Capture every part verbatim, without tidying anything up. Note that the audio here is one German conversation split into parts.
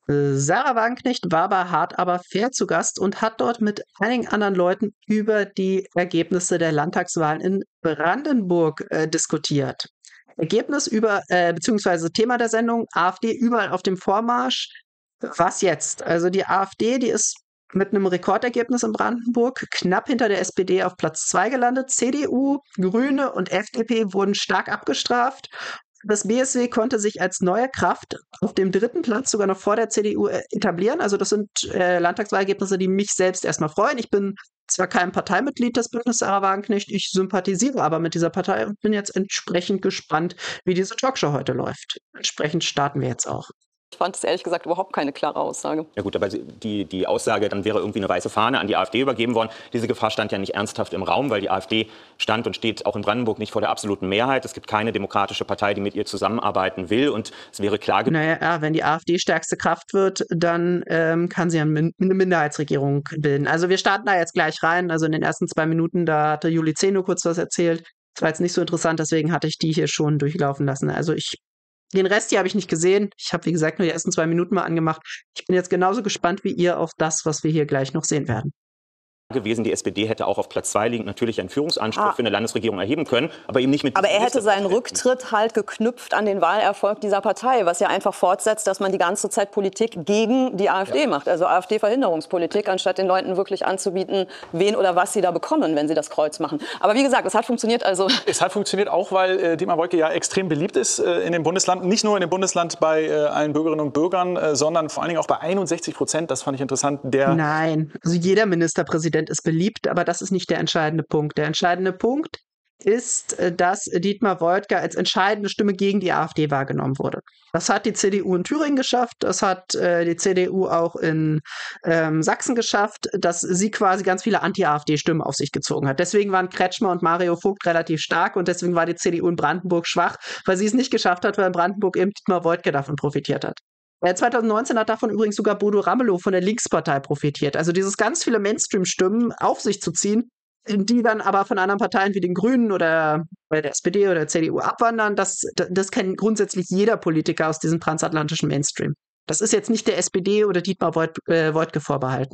Äh, Sarah Wagenknecht war bei Hart aber fair zu Gast und hat dort mit einigen anderen Leuten über die Ergebnisse der Landtagswahlen in Brandenburg äh, diskutiert. Ergebnis über, äh, beziehungsweise Thema der Sendung, AfD überall auf dem Vormarsch. Was jetzt? Also die AfD, die ist mit einem Rekordergebnis in Brandenburg knapp hinter der S P D auf Platz zwei gelandet. C D U, Grüne und F D P wurden stark abgestraft. Das B S W konnte sich als neue Kraft auf dem dritten Platz sogar noch vor der C D U äh, etablieren. Also das sind äh, Landtagswahlergebnisse, die mich selbst erstmal freuen. Ich bin zwar kein Parteimitglied des Bündnis Sarah Wagenknecht, ich sympathisiere aber mit dieser Partei und bin jetzt entsprechend gespannt, wie diese Talkshow heute läuft. Entsprechend starten wir jetzt auch. Ich fand es ehrlich gesagt überhaupt keine klare Aussage. Ja gut, aber die, die Aussage, dann wäre irgendwie eine weiße Fahne an die AfD übergeben worden. Diese Gefahr stand ja nicht ernsthaft im Raum, weil die AfD stand und steht auch in Brandenburg nicht vor der absoluten Mehrheit. Es gibt keine demokratische Partei, die mit ihr zusammenarbeiten will. Und es wäre klar gewesen. Naja, ja, wenn die AfD stärkste Kraft wird, dann ähm, kann sie eine Minderheitsregierung bilden. Also wir starten da jetzt gleich rein. Also in den ersten zwei Minuten, da hatte Juli Zeno kurz was erzählt. Das war jetzt nicht so interessant, deswegen hatte ich die hier schon durchlaufen lassen. Also ich Den Rest hier habe ich nicht gesehen. Ich habe, wie gesagt, nur die ersten zwei Minuten mal angemacht. Ich bin jetzt genauso gespannt wie ihr auf das, was wir hier gleich noch sehen werden. Gewesen. Die S P D hätte auch auf Platz zwei liegend natürlich einen Führungsanspruch ah. für eine Landesregierung erheben können, aber eben nicht mit. Aber er hätte seinen Rücktritt halt geknüpft an den Wahlerfolg dieser Partei, was ja einfach fortsetzt, dass man die ganze Zeit Politik gegen die AfD ja. macht, also AfD-Verhinderungspolitik, anstatt den Leuten wirklich anzubieten, wen oder was sie da bekommen, wenn sie das Kreuz machen. Aber wie gesagt, es hat funktioniert. Also es hat funktioniert auch, weil äh, Dietmar Woidke ja extrem beliebt ist äh, in dem Bundesland, nicht nur in dem Bundesland bei äh, allen Bürgerinnen und Bürgern, äh, sondern vor allen Dingen auch bei einundsechzig Prozent. Das fand ich interessant. Der Nein, also jeder Ministerpräsident ist beliebt, aber das ist nicht der entscheidende Punkt. Der entscheidende Punkt ist, dass Dietmar Woidke als entscheidende Stimme gegen die AfD wahrgenommen wurde. Das hat die C D U in Thüringen geschafft, das hat äh, die C D U auch in ähm, Sachsen geschafft, dass sie quasi ganz viele Anti-AfD-Stimmen auf sich gezogen hat. Deswegen waren Kretschmer und Mario Vogt relativ stark und deswegen war die C D U in Brandenburg schwach, weil sie es nicht geschafft hat, weil in Brandenburg eben Dietmar Woidke davon profitiert hat. zwanzig neunzehn hat davon übrigens sogar Bodo Ramelow von der Linkspartei profitiert. Also dieses ganz viele Mainstream-Stimmen auf sich zu ziehen, die dann aber von anderen Parteien wie den Grünen oder bei der S P D oder der C D U abwandern, das, das kennt grundsätzlich jeder Politiker aus diesem transatlantischen Mainstream. Das ist jetzt nicht der S P D oder Dietmar Woidke vorbehalten.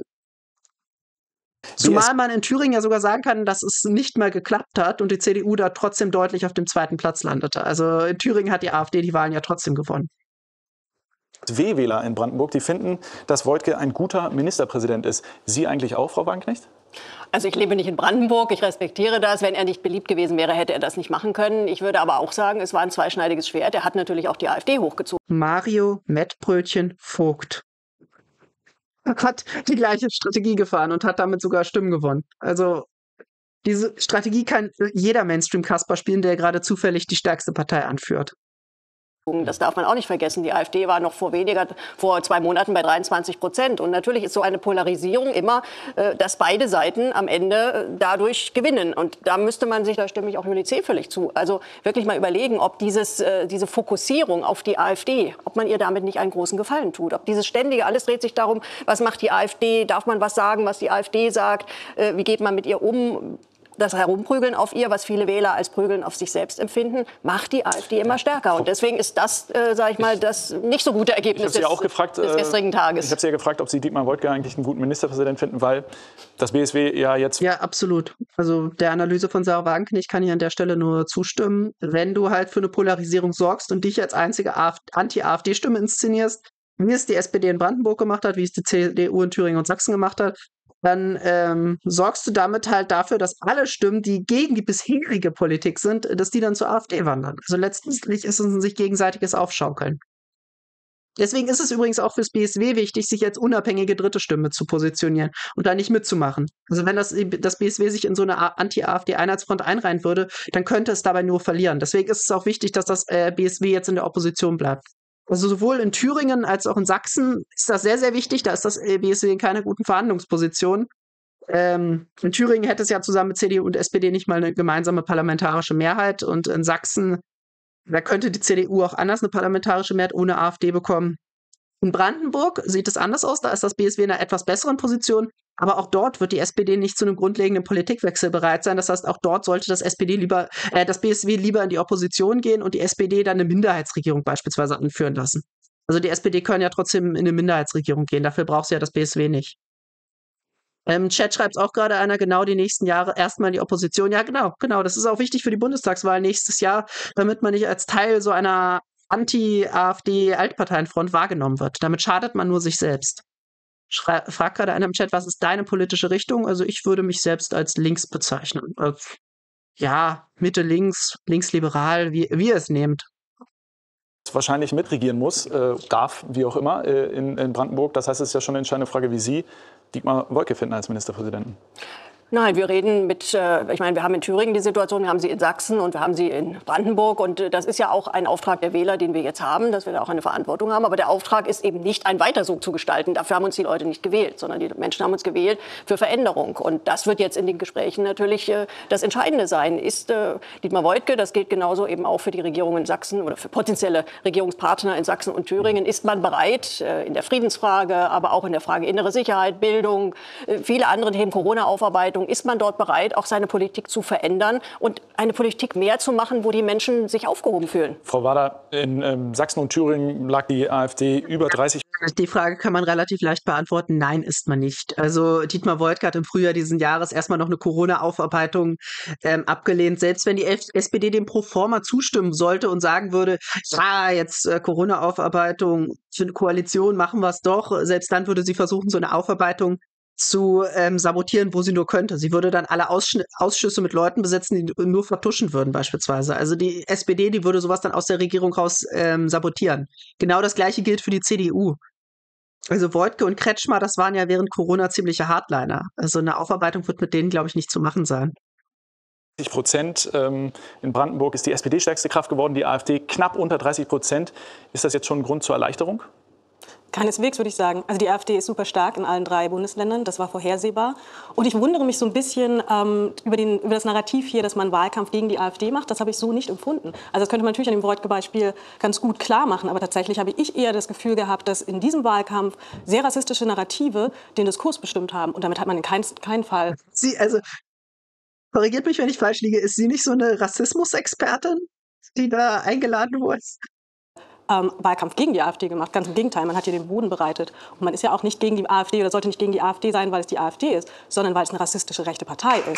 Zumal man in Thüringen ja sogar sagen kann, dass es nicht mal geklappt hat und die C D U da trotzdem deutlich auf dem zweiten Platz landete. Also in Thüringen hat die AfD die Wahlen ja trotzdem gewonnen. W-Wähler in Brandenburg, die finden, dass Woidke ein guter Ministerpräsident ist. Sie eigentlich auch, Frau Wagenknecht? Also ich lebe nicht in Brandenburg, ich respektiere das. Wenn er nicht beliebt gewesen wäre, hätte er das nicht machen können. Ich würde aber auch sagen, es war ein zweischneidiges Schwert. Er hat natürlich auch die AfD hochgezogen. Mario Mettbrötchen Vogt hat die gleiche Strategie gefahren und hat damit sogar Stimmen gewonnen. Also diese Strategie kann jeder Mainstream-Kasper spielen, der gerade zufällig die stärkste Partei anführt. Das darf man auch nicht vergessen. Die AfD war noch vor weniger, vor zwei Monaten bei dreiundzwanzig Prozent. Und natürlich ist so eine Polarisierung immer, äh, dass beide Seiten am Ende äh, dadurch gewinnen. Und da müsste man sich, da stimme ich auch Juli C. völlig zu, also wirklich mal überlegen, ob dieses, äh, diese Fokussierung auf die AfD, ob man ihr damit nicht einen großen Gefallen tut. Ob dieses ständige, alles dreht sich darum, was macht die AfD, darf man was sagen, was die AfD sagt, äh, wie geht man mit ihr um. Das Herumprügeln auf ihr, was viele Wähler als Prügeln auf sich selbst empfinden, macht die AfD immer stärker. Und deswegen ist das, äh, sage ich mal, das nicht so gute Ergebnis des, auch gefragt, des gestrigen Tages. Ich habe Sie ja gefragt, ob Sie Dietmar Woidke eigentlich einen guten Ministerpräsident finden, weil das B S W ja jetzt... Ja, absolut. Also der Analyse von Sarah Wagenknecht kann ich an der Stelle nur zustimmen. Wenn du halt für eine Polarisierung sorgst und dich als einzige Anti-AfD-Stimme inszenierst, wie es die S P D in Brandenburg gemacht hat, wie es die C D U in Thüringen und Sachsen gemacht hat, dann ähm, sorgst du damit halt dafür, dass alle Stimmen, die gegen die bisherige Politik sind, dass die dann zur AfD wandern. Also letztendlich ist es ein sich gegenseitiges Aufschaukeln. Deswegen ist es übrigens auch fürs B S W wichtig, sich als unabhängige dritte Stimme zu positionieren und da nicht mitzumachen. Also wenn das, das B S W sich in so eine Anti-AfD-Einheitsfront einreihen würde, dann könnte es dabei nur verlieren. Deswegen ist es auch wichtig, dass das äh, B S W jetzt in der Opposition bleibt. Also sowohl in Thüringen als auch in Sachsen ist das sehr, sehr wichtig. Da ist das B S W in keiner guten Verhandlungsposition. Ähm, in Thüringen hätte es ja zusammen mit C D U und S P D nicht mal eine gemeinsame parlamentarische Mehrheit. Und in Sachsen, da könnte die C D U auch anders eine parlamentarische Mehrheit ohne AfD bekommen. In Brandenburg sieht es anders aus. Da ist das B S W in einer etwas besseren Position. Aber auch dort wird die S P D nicht zu einem grundlegenden Politikwechsel bereit sein. Das heißt, auch dort sollte das S P D lieber, äh, das B S W lieber in die Opposition gehen und die S P D dann eine Minderheitsregierung beispielsweise anführen lassen. Also die S P D können ja trotzdem in eine Minderheitsregierung gehen, dafür braucht sie ja das B S W nicht. Im Chat schreibt auch gerade einer, genau die nächsten Jahre erstmal in die Opposition. Ja, genau, genau. Das ist auch wichtig für die Bundestagswahl nächstes Jahr, damit man nicht als Teil so einer Anti-A f D-Altparteienfront wahrgenommen wird. Damit schadet man nur sich selbst. Schra fragt gerade einer im Chat, was ist deine politische Richtung? Also ich würde mich selbst als links bezeichnen. Äh, ja, Mitte links, linksliberal, wie, wie ihr es nehmt. Wahrscheinlich mitregieren muss, äh, darf, wie auch immer, äh, in, in Brandenburg. Das heißt, es ist ja schon eine entscheidende Frage, wie Sie Dietmar Woidke finden als Ministerpräsidenten. Nein, wir reden mit, äh, ich meine, wir haben in Thüringen die Situation, wir haben sie in Sachsen und wir haben sie in Brandenburg. Und äh, das ist ja auch ein Auftrag der Wähler, den wir jetzt haben, dass wir da auch eine Verantwortung haben. Aber der Auftrag ist eben nicht, ein Weiter so zu gestalten. Dafür haben uns die Leute nicht gewählt, sondern die Menschen haben uns gewählt für Veränderung. Und das wird jetzt in den Gesprächen natürlich äh, das Entscheidende sein. Ist äh, Dietmar Woidke, das gilt genauso eben auch für die Regierung in Sachsen oder für potenzielle Regierungspartner in Sachsen und Thüringen, ist man bereit, äh, in der Friedensfrage, aber auch in der Frage innere Sicherheit, Bildung, äh, viele andere Themen, Corona-Aufarbeitung, ist man dort bereit, auch seine Politik zu verändern und eine Politik mehr zu machen, wo die Menschen sich aufgehoben fühlen? Frau Wader, in ähm, Sachsen und Thüringen lag die AfD über dreißig. Die Frage kann man relativ leicht beantworten. Nein, ist man nicht. Also Dietmar Woidke hat im Frühjahr diesen Jahres erstmal noch eine Corona-Aufarbeitung ähm, abgelehnt. Selbst wenn die S P D dem Proforma zustimmen sollte und sagen würde, ja, jetzt äh, Corona-Aufarbeitung für eine Koalition, machen wir es doch. Selbst dann würde sie versuchen, so eine Aufarbeitung zu ähm, sabotieren, wo sie nur könnte. Sie würde dann alle Aussch Ausschüsse mit Leuten besetzen, die nur vertuschen würden beispielsweise. Also die S P D, die würde sowas dann aus der Regierung raus ähm, sabotieren. Genau das Gleiche gilt für die C D U. Also Woidke und Kretschmer, das waren ja während Corona ziemliche Hardliner. Also eine Aufarbeitung wird mit denen, glaube ich, nicht zu machen sein. dreißig Prozent. Ähm, in Brandenburg ist die S P D stärkste Kraft geworden, die AfD knapp unter dreißig Prozent. Ist das jetzt schon ein Grund zur Erleichterung? Keineswegs, würde ich sagen. Also die AfD ist super stark in allen drei Bundesländern. Das war vorhersehbar. Und ich wundere mich so ein bisschen ähm, über, den, über das Narrativ hier, dass man Wahlkampf gegen die AfD macht. Das habe ich so nicht empfunden. Also das könnte man natürlich an dem Woidke-Beispiel ganz gut klar machen. Aber tatsächlich habe ich eher das Gefühl gehabt, dass in diesem Wahlkampf sehr rassistische Narrative den Diskurs bestimmt haben. Und damit hat man in kein, keinen Fall... Sie, also, korrigiert mich, wenn ich falsch liege, ist sie nicht so eine Rassismusexpertin, die da eingeladen wurde? Ähm, Wahlkampf gegen die AfD gemacht. Ganz im Gegenteil, man hat hier den Boden bereitet. Und man ist ja auch nicht gegen die AfD oder sollte nicht gegen die AfD sein, weil es die AfD ist, sondern weil es eine rassistische rechte Partei ist.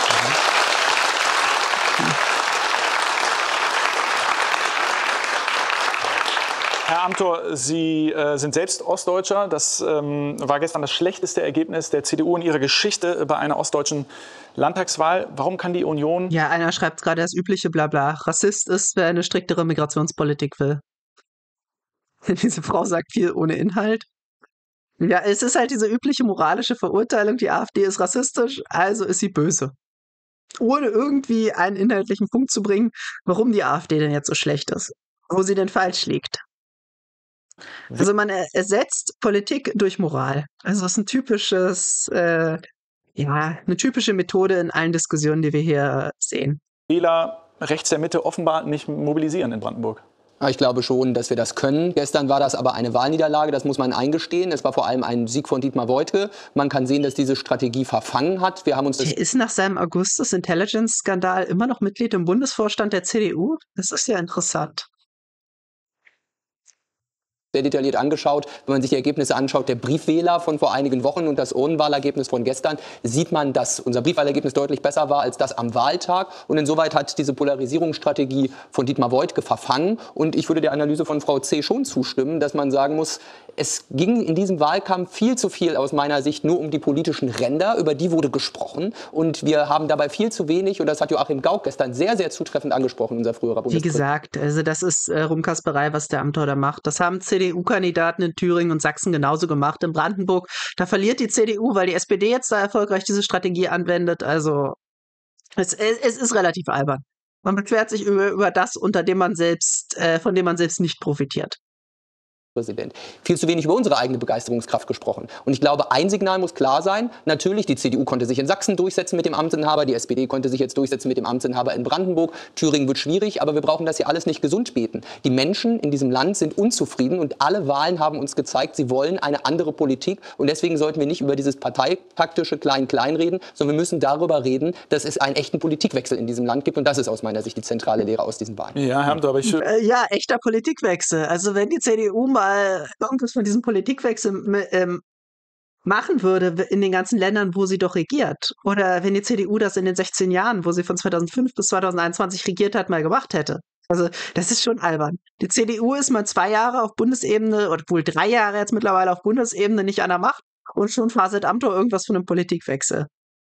Herr Amthor, Sie äh, sind selbst Ostdeutscher. Das ähm, war gestern das schlechteste Ergebnis der C D U in ihrer Geschichte bei einer ostdeutschen Landtagswahl. Warum kann die Union... Ja, einer schreibt gerade das übliche Blabla. Rassist ist, wer eine striktere Migrationspolitik will. Diese Frau sagt viel ohne Inhalt. Ja, es ist halt diese übliche moralische Verurteilung, die AfD ist rassistisch, also ist sie böse. Ohne irgendwie einen inhaltlichen Punkt zu bringen, warum die AfD denn jetzt so schlecht ist. Wo sie denn falsch liegt. Also man ersetzt Politik durch Moral. Also das ist ein typisches, äh, ja, eine typische Methode in allen Diskussionen, die wir hier sehen. Wähler rechts der Mitte offenbar nicht mobilisieren in Brandenburg. Ich glaube schon, dass wir das können. Gestern war das aber eine Wahlniederlage, das muss man eingestehen. Es war vor allem ein Sieg von Dietmar Woidke. Man kann sehen, dass diese Strategie verfangen hat. Wir haben uns das Der ist nach seinem Augustus-Intelligence-Skandal immer noch Mitglied im Bundesvorstand der C D U. Das ist ja interessant. sehr detailliert angeschaut. Wenn man sich die Ergebnisse anschaut, der Briefwähler von vor einigen Wochen und das Urnenwahlergebnis von gestern, sieht man, dass unser Briefwahlergebnis deutlich besser war als das am Wahltag. Und insoweit hat diese Polarisierungsstrategie von Dietmar Woidke verfangen. Und ich würde der Analyse von Frau C. schon zustimmen, dass man sagen muss, es ging in diesem Wahlkampf viel zu viel aus meiner Sicht nur um die politischen Ränder, über die wurde gesprochen. Und wir haben dabei viel zu wenig, und das hat Joachim Gauck gestern sehr, sehr zutreffend angesprochen, unser früherer Bundespräsident. Wie gesagt, also das ist äh, Rumkasperei, was der Amthor da macht. Das haben C D U-Kandidaten in Thüringen und Sachsen genauso gemacht. In Brandenburg, da verliert die C D U, weil die S P D jetzt da erfolgreich diese Strategie anwendet. Also es, es ist relativ albern. Man beschwert sich über, über das, unter dem man selbst, äh, von dem man selbst nicht profitiert. Präsident. Viel zu wenig über unsere eigene Begeisterungskraft gesprochen. Und ich glaube, ein Signal muss klar sein. Natürlich, die C D U konnte sich in Sachsen durchsetzen mit dem Amtsinhaber, die S P D konnte sich jetzt durchsetzen mit dem Amtsinhaber in Brandenburg. Thüringen wird schwierig, aber wir brauchen das hier alles nicht gesund beten. Die Menschen in diesem Land sind unzufrieden und alle Wahlen haben uns gezeigt, sie wollen eine andere Politik. Und deswegen sollten wir nicht über dieses parteitaktische Klein-Klein reden, sondern wir müssen darüber reden, dass es einen echten Politikwechsel in diesem Land gibt. Und das ist aus meiner Sicht die zentrale Lehre aus diesen Wahlen. Ja, Herr Amthor, aber ich... Äh, ja, echter Politikwechsel. Also wenn die C D U mal mal irgendwas von diesem Politikwechsel ähm, machen würde in den ganzen Ländern, wo sie doch regiert. Oder wenn die C D U das in den sechzehn Jahren, wo sie von zweitausendfünf bis zweitausendeinundzwanzig regiert hat, mal gemacht hätte. Also das ist schon albern. Die C D U ist mal zwei Jahre auf Bundesebene, oder wohl drei Jahre jetzt mittlerweile auf Bundesebene nicht an der Macht und schon faselt Amthor irgendwas von einem Politikwechsel.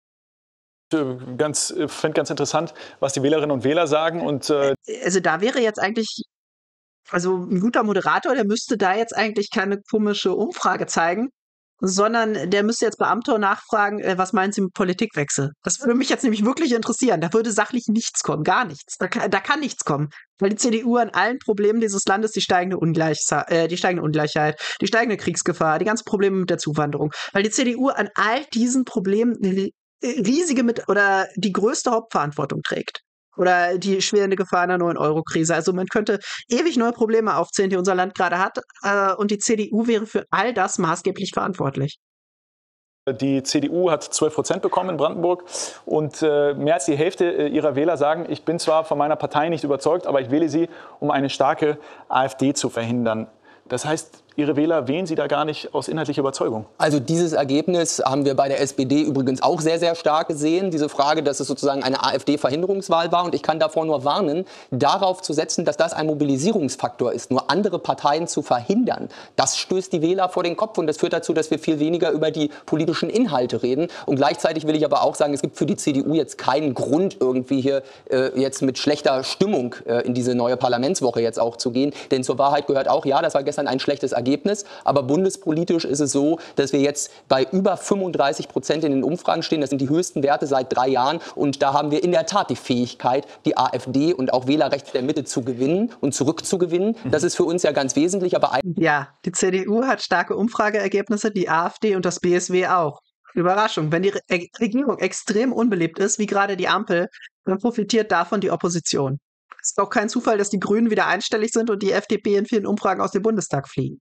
Ganz, ich finde ganz interessant, was die Wählerinnen und Wähler sagen. Und, äh also da wäre jetzt eigentlich, also ein guter Moderator, der müsste da jetzt eigentlich keine komische Umfrage zeigen, sondern der müsste jetzt bei Amthor nachfragen, äh, was meinen Sie mit Politikwechsel? Das würde mich jetzt nämlich wirklich interessieren. Da würde sachlich nichts kommen, gar nichts. Da kann, da kann nichts kommen, weil die C D U an allen Problemen dieses Landes, die steigende, Ungleichheit, äh, die steigende Ungleichheit, die steigende Kriegsgefahr, die ganzen Probleme mit der Zuwanderung, weil die C D U an all diesen Problemen eine riesige mit oder die größte Hauptverantwortung trägt. Oder die schwelende Gefahr einer neuen Euro-Krise. Also man könnte ewig neue Probleme aufzählen, die unser Land gerade hat. Äh, und die C D U wäre für all das maßgeblich verantwortlich. Die C D U hat zwölf Prozent bekommen in Brandenburg und äh, mehr als die Hälfte äh, ihrer Wähler sagen, ich bin zwar von meiner Partei nicht überzeugt, aber ich wähle sie, um eine starke AfD zu verhindern. Das heißt, Ihre Wähler wählen Sie da gar nicht aus inhaltlicher Überzeugung? Also dieses Ergebnis haben wir bei der S P D übrigens auch sehr, sehr stark gesehen. Diese Frage, dass es sozusagen eine AfD-Verhinderungswahl war. Und ich kann davor nur warnen, darauf zu setzen, dass das ein Mobilisierungsfaktor ist, nur andere Parteien zu verhindern. Das stößt die Wähler vor den Kopf und das führt dazu, dass wir viel weniger über die politischen Inhalte reden. Und gleichzeitig will ich aber auch sagen, es gibt für die C D U jetzt keinen Grund, irgendwie hier äh, jetzt mit schlechter Stimmung äh, in diese neue Parlamentswoche jetzt auch zu gehen. Denn zur Wahrheit gehört auch, ja, das war gestern ein schlechtes Ergebnis. Ergebnis. Aber bundespolitisch ist es so, dass wir jetzt bei über fünfunddreißig Prozent in den Umfragen stehen. Das sind die höchsten Werte seit drei Jahren. Und da haben wir in der Tat die Fähigkeit, die AfD und auch Wähler rechts der Mitte zu gewinnen und zurückzugewinnen. Das ist für uns ja ganz wesentlich. Aber ja, die C D U hat starke Umfrageergebnisse, die AfD und das B S W auch. Überraschung. Wenn die Re Regierung extrem unbeliebt ist, wie gerade die Ampel, dann profitiert davon die Opposition. Es ist auch kein Zufall, dass die Grünen wieder einstellig sind und die F D P in vielen Umfragen aus dem Bundestag fliegen.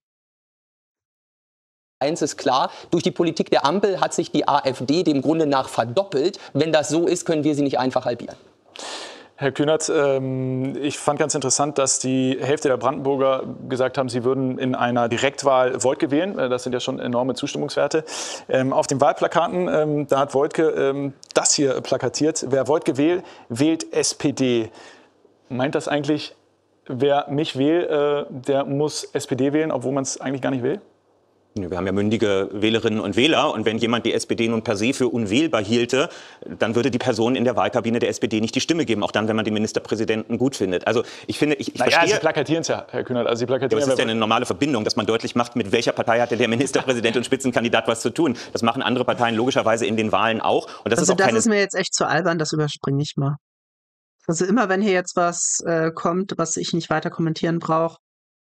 Eins ist klar, durch die Politik der Ampel hat sich die AfD dem Grunde nach verdoppelt. Wenn das so ist, können wir sie nicht einfach halbieren. Herr Kühnert, ähm, ich fand ganz interessant, dass die Hälfte der Brandenburger gesagt haben, sie würden in einer Direktwahl Woidke wählen. Das sind ja schon enorme Zustimmungswerte. Ähm, auf den Wahlplakaten, ähm, da hat Woidke ähm, das hier plakatiert. Wer Woidke wählt, wählt S P D. Meint das eigentlich, wer mich wählt, äh, der muss S P D wählen, obwohl man es eigentlich gar nicht will? Wir haben ja mündige Wählerinnen und Wähler. Und wenn jemand die S P D nun per se für unwählbar hielte, dann würde die Person in der Wahlkabine der S P D nicht die Stimme geben, auch dann, wenn man den Ministerpräsidenten gut findet. Also ich finde, ich, ich naja, verstehe... Sie plakatieren es ja, Herr Kühnert. Also Sie plakatieren ja, aber es ist ja eine normale Verbindung, dass man deutlich macht, mit welcher Partei hat der Ministerpräsident und Spitzenkandidat was zu tun. Das machen andere Parteien logischerweise in den Wahlen auch. Und das also ist auch das keine ist mir jetzt echt zu albern, das überspringe ich mal. Also immer, wenn hier jetzt was äh, kommt, was ich nicht weiter kommentieren brauche.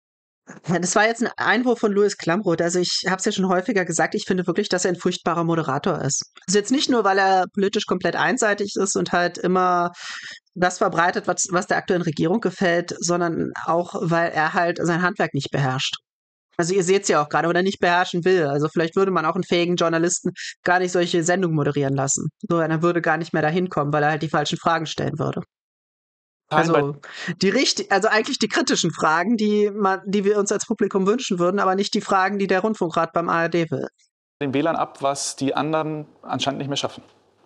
Das war jetzt ein Einwurf von Louis Klamroth. Also ich habe es ja schon häufiger gesagt, ich finde wirklich, dass er ein furchtbarer Moderator ist. Also jetzt nicht nur, weil er politisch komplett einseitig ist und halt immer das verbreitet, was, was der aktuellen Regierung gefällt, sondern auch, weil er halt sein Handwerk nicht beherrscht. Also ihr seht es ja auch gerade, oder nicht beherrschen will. Also vielleicht würde man auch einen fähigen Journalisten gar nicht solche Sendungen moderieren lassen. So, er würde gar nicht mehr dahin kommen, weil er halt die falschen Fragen stellen würde. Also die richtig, also eigentlich die kritischen Fragen, die man, die wir uns als Publikum wünschen würden, aber nicht die Fragen, die der Rundfunkrat beim A R D will. Den Wählern ab, was die anderen anscheinend nicht mehr schaffen.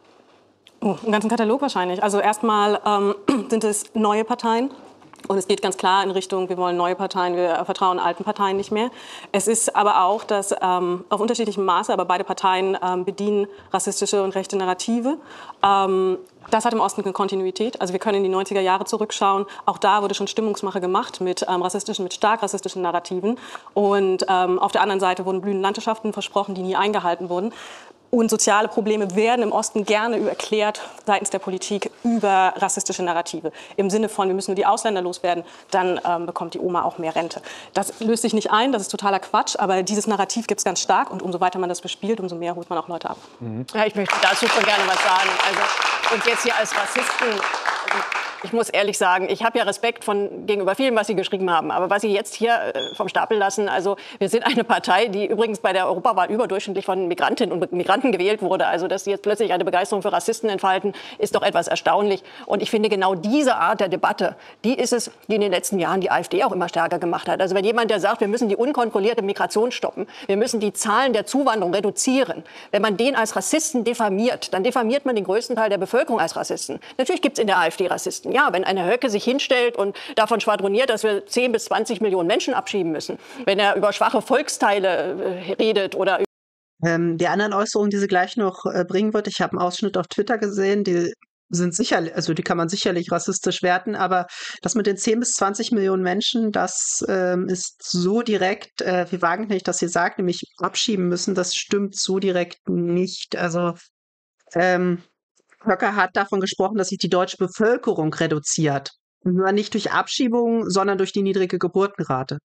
Oh, einen ganzen Katalog wahrscheinlich. Also erstmal ähm, sind es neue Parteien. Und es geht ganz klar in Richtung, wir wollen neue Parteien, wir vertrauen alten Parteien nicht mehr. Es ist aber auch, dass ähm, auf unterschiedlichem Maße, aber beide Parteien ähm, bedienen rassistische und rechte Narrative. Ähm, das hat im Osten eine Kontinuität. Also wir können in die neunziger Jahre zurückschauen. Auch da wurde schon Stimmungsmache gemacht mit ähm, rassistischen, mit stark rassistischen Narrativen. Und ähm, auf der anderen Seite wurden blühende Landschaften versprochen, die nie eingehalten wurden. Und soziale Probleme werden im Osten gerne erklärt seitens der Politik über rassistische Narrative. Im Sinne von, wir müssen nur die Ausländer loswerden, dann ähm, bekommt die Oma auch mehr Rente. Das löst sich nicht ein, das ist totaler Quatsch, aber dieses Narrativ gibt es ganz stark und umso weiter man das bespielt, umso mehr holt man auch Leute ab. Mhm. Ja, ich möchte dazu schon gerne was sagen. Also uns jetzt hier als Rassisten Ich muss ehrlich sagen, ich habe ja Respekt von, gegenüber vielen, was Sie geschrieben haben. Aber was Sie jetzt hier äh, vom Stapel lassen, also wir sind eine Partei, die übrigens bei der Europawahl überdurchschnittlich von Migrantinnen und Migranten gewählt wurde. Also dass Sie jetzt plötzlich eine Begeisterung für Rassisten entfalten, ist doch etwas erstaunlich. Und ich finde, genau diese Art der Debatte, die ist es, die in den letzten Jahren die AfD auch immer stärker gemacht hat. Also wenn jemand, der sagt, wir müssen die unkontrollierte Migration stoppen, wir müssen die Zahlen der Zuwanderung reduzieren, wenn man den als Rassisten diffamiert, dann diffamiert man den größten Teil der Bevölkerung als Rassisten. Natürlich gibt es in der AfD Rassisten. Ja, wenn eine Höcke sich hinstellt und davon schwadroniert, dass wir zehn bis zwanzig Millionen Menschen abschieben müssen, wenn er über schwache Volksteile äh, redet oder Ähm, die anderen Äußerungen, die sie gleich noch äh, bringen wird, ich habe einen Ausschnitt auf Twitter gesehen, die sind sicherlich, also die kann man sicherlich rassistisch werten, aber das mit den zehn bis zwanzig Millionen Menschen, das ähm, ist so direkt, äh, wie Wagenknecht das hier sagt, nämlich abschieben müssen, das stimmt so direkt nicht. Also ähm, Höcke hat davon gesprochen, dass sich die deutsche Bevölkerung reduziert. Nur nicht durch Abschiebung, sondern durch die niedrige Geburtenrate.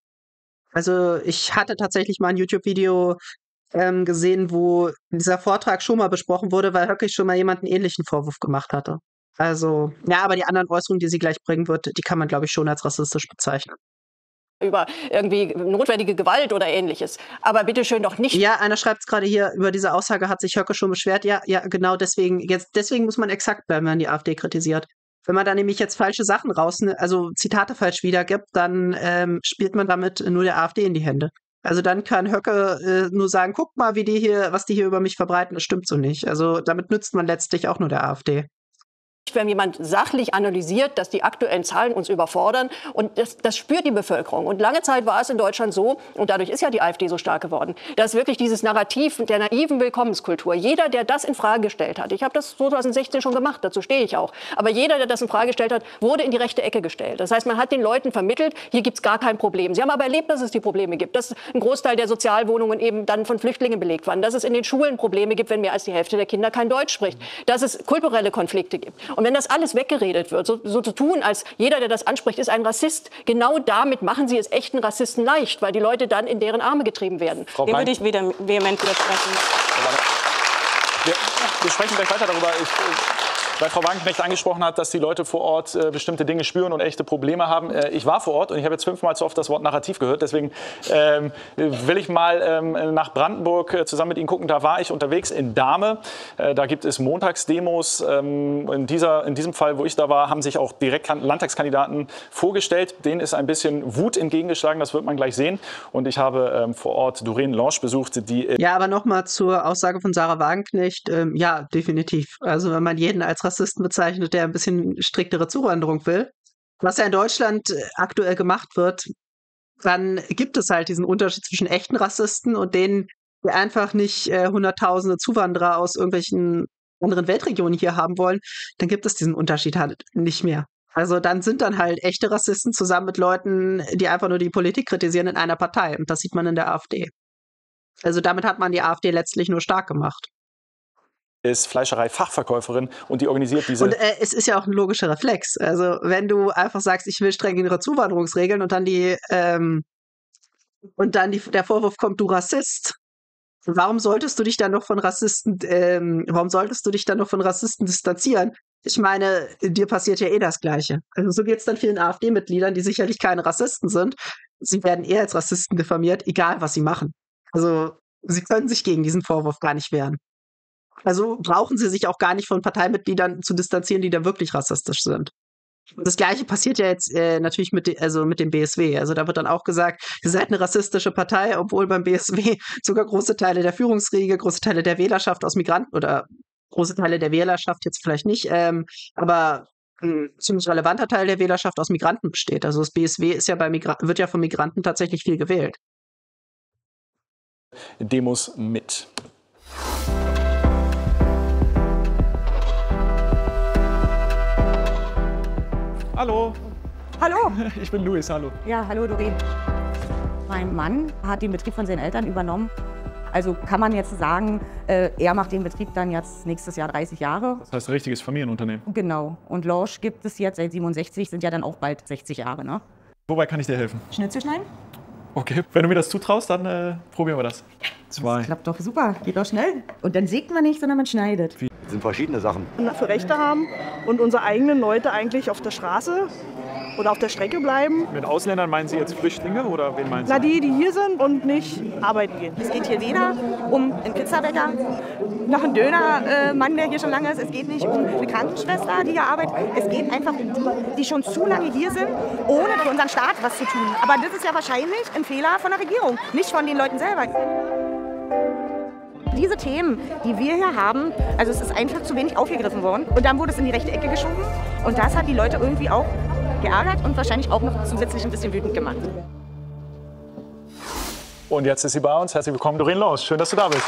Also ich hatte tatsächlich mal ein YouTube-Video ähm, gesehen, wo dieser Vortrag schon mal besprochen wurde, weil Höcke schon mal jemanden ähnlichen Vorwurf gemacht hatte. Also, ja, aber die anderen Äußerungen, die sie gleich bringen wird, die kann man, glaube ich, schon als rassistisch bezeichnen. über irgendwie notwendige Gewalt oder Ähnliches. Aber bitte schön doch nicht. Ja, einer schreibt es gerade hier, über diese Aussage hat sich Höcke schon beschwert. Ja, ja, genau deswegen, jetzt, deswegen muss man exakt bleiben, wenn man die AfD kritisiert. Wenn man da nämlich jetzt falsche Sachen raus, also Zitate falsch wiedergibt, dann ähm, spielt man damit nur der AfD in die Hände. Also dann kann Höcke äh, nur sagen, guck mal, wie die hier, was die hier über mich verbreiten, das stimmt so nicht. Also damit nützt man letztlich auch nur der AfD. Wenn jemand sachlich analysiert, dass die aktuellen Zahlen uns überfordern, und das, das spürt die Bevölkerung. Und lange Zeit war es in Deutschland so, und dadurch ist ja die AfD so stark geworden, dass wirklich dieses Narrativ der naiven Willkommenskultur, jeder, der das in Frage gestellt hat, ich habe das zweitausendsechzehn schon gemacht, dazu stehe ich auch, aber jeder, der das in Frage gestellt hat, wurde in die rechte Ecke gestellt. Das heißt, man hat den Leuten vermittelt, hier gibt es gar kein Problem. Sie haben aber erlebt, dass es die Probleme gibt, dass ein Großteil der Sozialwohnungen eben dann von Flüchtlingen belegt waren, dass es in den Schulen Probleme gibt, wenn mehr als die Hälfte der Kinder kein Deutsch spricht, dass es kulturelle Konflikte gibt. Und wenn das alles weggeredet wird, so, so zu tun, als jeder, der das anspricht, ist ein Rassist, genau damit machen sie es echten Rassisten leicht, weil die Leute dann in deren Arme getrieben werden. Dem würde ich wieder vehement widersprechen. Wir, wir sprechen gleich weiter darüber. Ich, weil Frau Wagenknecht angesprochen hat, dass die Leute vor Ort äh, bestimmte Dinge spüren und echte Probleme haben. Äh, ich war vor Ort und ich habe jetzt fünfmal zu oft das Wort Narrativ gehört. Deswegen ähm, will ich mal ähm, nach Brandenburg äh, zusammen mit Ihnen gucken. Da war ich unterwegs in Dahme. Äh, da gibt es Montagsdemos. Ähm, in, dieser, in diesem Fall, wo ich da war, haben sich auch direkt Landtagskandidaten vorgestellt. Denen ist ein bisschen Wut entgegengeschlagen. Das wird man gleich sehen. Und ich habe ähm, vor Ort Doreen Lange besucht, die... Äh ja, aber nochmal zur Aussage von Sarah Wagenknecht. Ähm, ja, definitiv. Also wenn man jeden als Rassisten bezeichnet, der ein bisschen striktere Zuwanderung will, was ja in Deutschland aktuell gemacht wird, dann gibt es halt diesen Unterschied zwischen echten Rassisten und denen, die einfach nicht äh, hunderttausende Zuwanderer aus irgendwelchen anderen Weltregionen hier haben wollen, dann gibt es diesen Unterschied halt nicht mehr. Also dann sind dann halt echte Rassisten zusammen mit Leuten, die einfach nur die Politik kritisieren in einer Partei. Und das sieht man in der AfD. Also damit hat man die AfD letztlich nur stark gemacht. Ist Fleischerei-Fachverkäuferin und die organisiert diese... Und äh, es ist ja auch ein logischer Reflex. Also wenn du einfach sagst, ich will strengere Zuwanderungsregeln und dann die ähm, und dann die, der Vorwurf kommt, du Rassist. Warum solltest du dich dann noch von Rassisten, ähm, warum solltest du dich dann noch von Rassisten distanzieren? Ich meine, dir passiert ja eh das Gleiche. Also so geht es dann vielen AfD-Mitgliedern, die sicherlich keine Rassisten sind. Sie werden eher als Rassisten diffamiert, egal was sie machen. Also sie können sich gegen diesen Vorwurf gar nicht wehren. Also brauchen sie sich auch gar nicht von Parteimitgliedern zu distanzieren, die da wirklich rassistisch sind. Das Gleiche passiert ja jetzt äh, natürlich mit, de, also mit dem B S W. Also da wird dann auch gesagt, ihr seid eine rassistische Partei, obwohl beim B S W sogar große Teile der Führungsriege, große Teile der Wählerschaft aus Migranten oder große Teile der Wählerschaft jetzt vielleicht nicht, ähm, aber ein ziemlich relevanter Teil der Wählerschaft aus Migranten besteht. Also das B S W ist ja bei Migra- wird ja von Migranten tatsächlich viel gewählt. Demos mit. Hallo. Hallo. Ich bin Luis, hallo. Ja, hallo Doreen. Mein Mann hat den Betrieb von seinen Eltern übernommen. Also kann man jetzt sagen, äh, er macht den Betrieb dann jetzt nächstes Jahr dreißig Jahre. Das heißt, ein richtiges Familienunternehmen. Genau. Und Lange gibt es jetzt seit siebenundsechzig, sind ja dann auch bald sechzig Jahre, ne? Wobei kann ich dir helfen? Schnitzel schneiden? Okay, wenn du mir das zutraust, dann äh, probieren wir das. Zwei. Das klappt doch super, geht doch schnell. Und dann sägt man nicht, sondern man schneidet. Wie? Das sind verschiedene Sachen. Für Rechte haben und unsere eigenen Leute eigentlich auf der Straße oder auf der Strecke bleiben. Mit Ausländern meinen Sie jetzt Flüchtlinge oder wen meinen Sie? Na, die, die hier sind und nicht arbeiten gehen. Es geht hier weder um einen Pizzabäcker, noch einen Dönermann, der hier schon lange ist. Es geht nicht um eine Krankenschwester, die hier arbeitet. Es geht einfach um die, die schon zu lange hier sind, ohne für unseren Staat was zu tun. Aber das ist ja wahrscheinlich ein Fehler von der Regierung, nicht von den Leuten selber. Diese Themen, die wir hier haben, also es ist einfach zu wenig aufgegriffen worden. Und dann wurde es in die rechte Ecke geschoben. Und das hat die Leute irgendwie auch geärgert und wahrscheinlich auch noch zusätzlich ein bisschen wütend gemacht. Und jetzt ist sie bei uns. Herzlich willkommen, Doreen Laus. Schön, dass du da bist.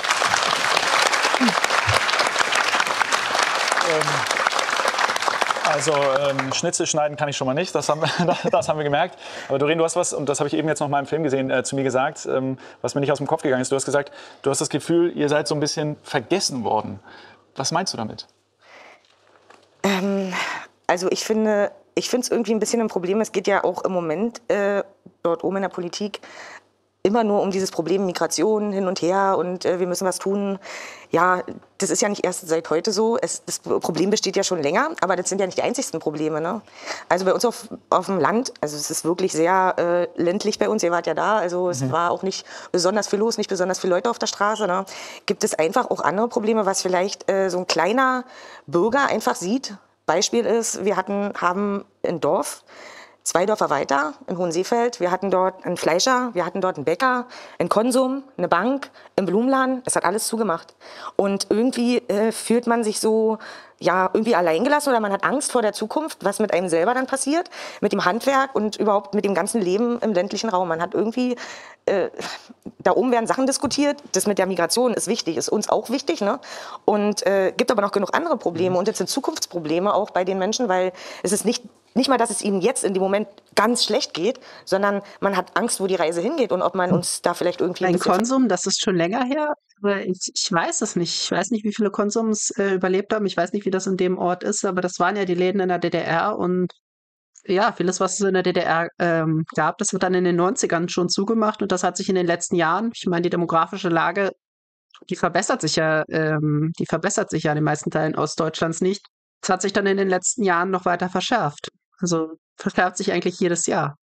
ähm, also ähm, Schnitzel schneiden kann ich schon mal nicht, das haben, das haben wir gemerkt. Aber Doreen, du hast was, und das habe ich eben jetzt noch mal im Film gesehen, äh, zu mir gesagt, ähm, was mir nicht aus dem Kopf gegangen ist. Du hast gesagt, du hast das Gefühl, ihr seid so ein bisschen vergessen worden. Was meinst du damit? Ähm, also ich finde, ich finde es irgendwie ein bisschen ein Problem. Es geht ja auch im Moment äh, dort oben in der Politik immer nur um dieses Problem Migration hin und her und äh, wir müssen was tun. Ja, das ist ja nicht erst seit heute so. Es, das Problem besteht ja schon länger, aber das sind ja nicht die einzigsten Probleme. Ne? Also bei uns auf, auf dem Land, also es ist wirklich sehr äh, ländlich bei uns, ihr wart ja da, also es mhm. war auch nicht besonders viel los, nicht besonders viele Leute auf der Straße. Ne? Gibt es einfach auch andere Probleme, was vielleicht äh, so ein kleiner Bürger einfach sieht. Beispiel ist, wir hatten, haben ein Dorf, zwei Dörfer weiter, in Hohenseefeld. Wir hatten dort einen Fleischer, wir hatten dort einen Bäcker, einen Konsum, eine Bank, einen Blumenladen. Es hat alles zugemacht. Und irgendwie äh, fühlt man sich so, ja, irgendwie alleingelassen oder man hat Angst vor der Zukunft, was mit einem selber dann passiert, mit dem Handwerk und überhaupt mit dem ganzen Leben im ländlichen Raum. Man hat irgendwie, äh, da oben werden Sachen diskutiert. Das mit der Migration ist wichtig, ist uns auch wichtig, ne? Und äh, gibt aber noch genug andere Probleme. Und jetzt sind Zukunftsprobleme auch bei den Menschen, weil es ist nicht Nicht mal, dass es ihnen jetzt in dem Moment ganz schlecht geht, sondern man hat Angst, wo die Reise hingeht und ob man uns da vielleicht irgendwie... Ein Konsum, das ist schon länger her. Aber ich, ich weiß es nicht. Ich weiß nicht, wie viele Konsums äh, überlebt haben. Ich weiß nicht, wie das in dem Ort ist, aber das waren ja die Läden in der D D R und ja, vieles, was es in der D D R ähm, gab, das wird dann in den neunzigern schon zugemacht und das hat sich in den letzten Jahren, ich meine, die demografische Lage, die verbessert sich ja, ähm, die verbessert sich ja in den meisten Teilen Ostdeutschlands nicht. Das hat sich dann in den letzten Jahren noch weiter verschärft. Also verschärft sich eigentlich jedes Jahr.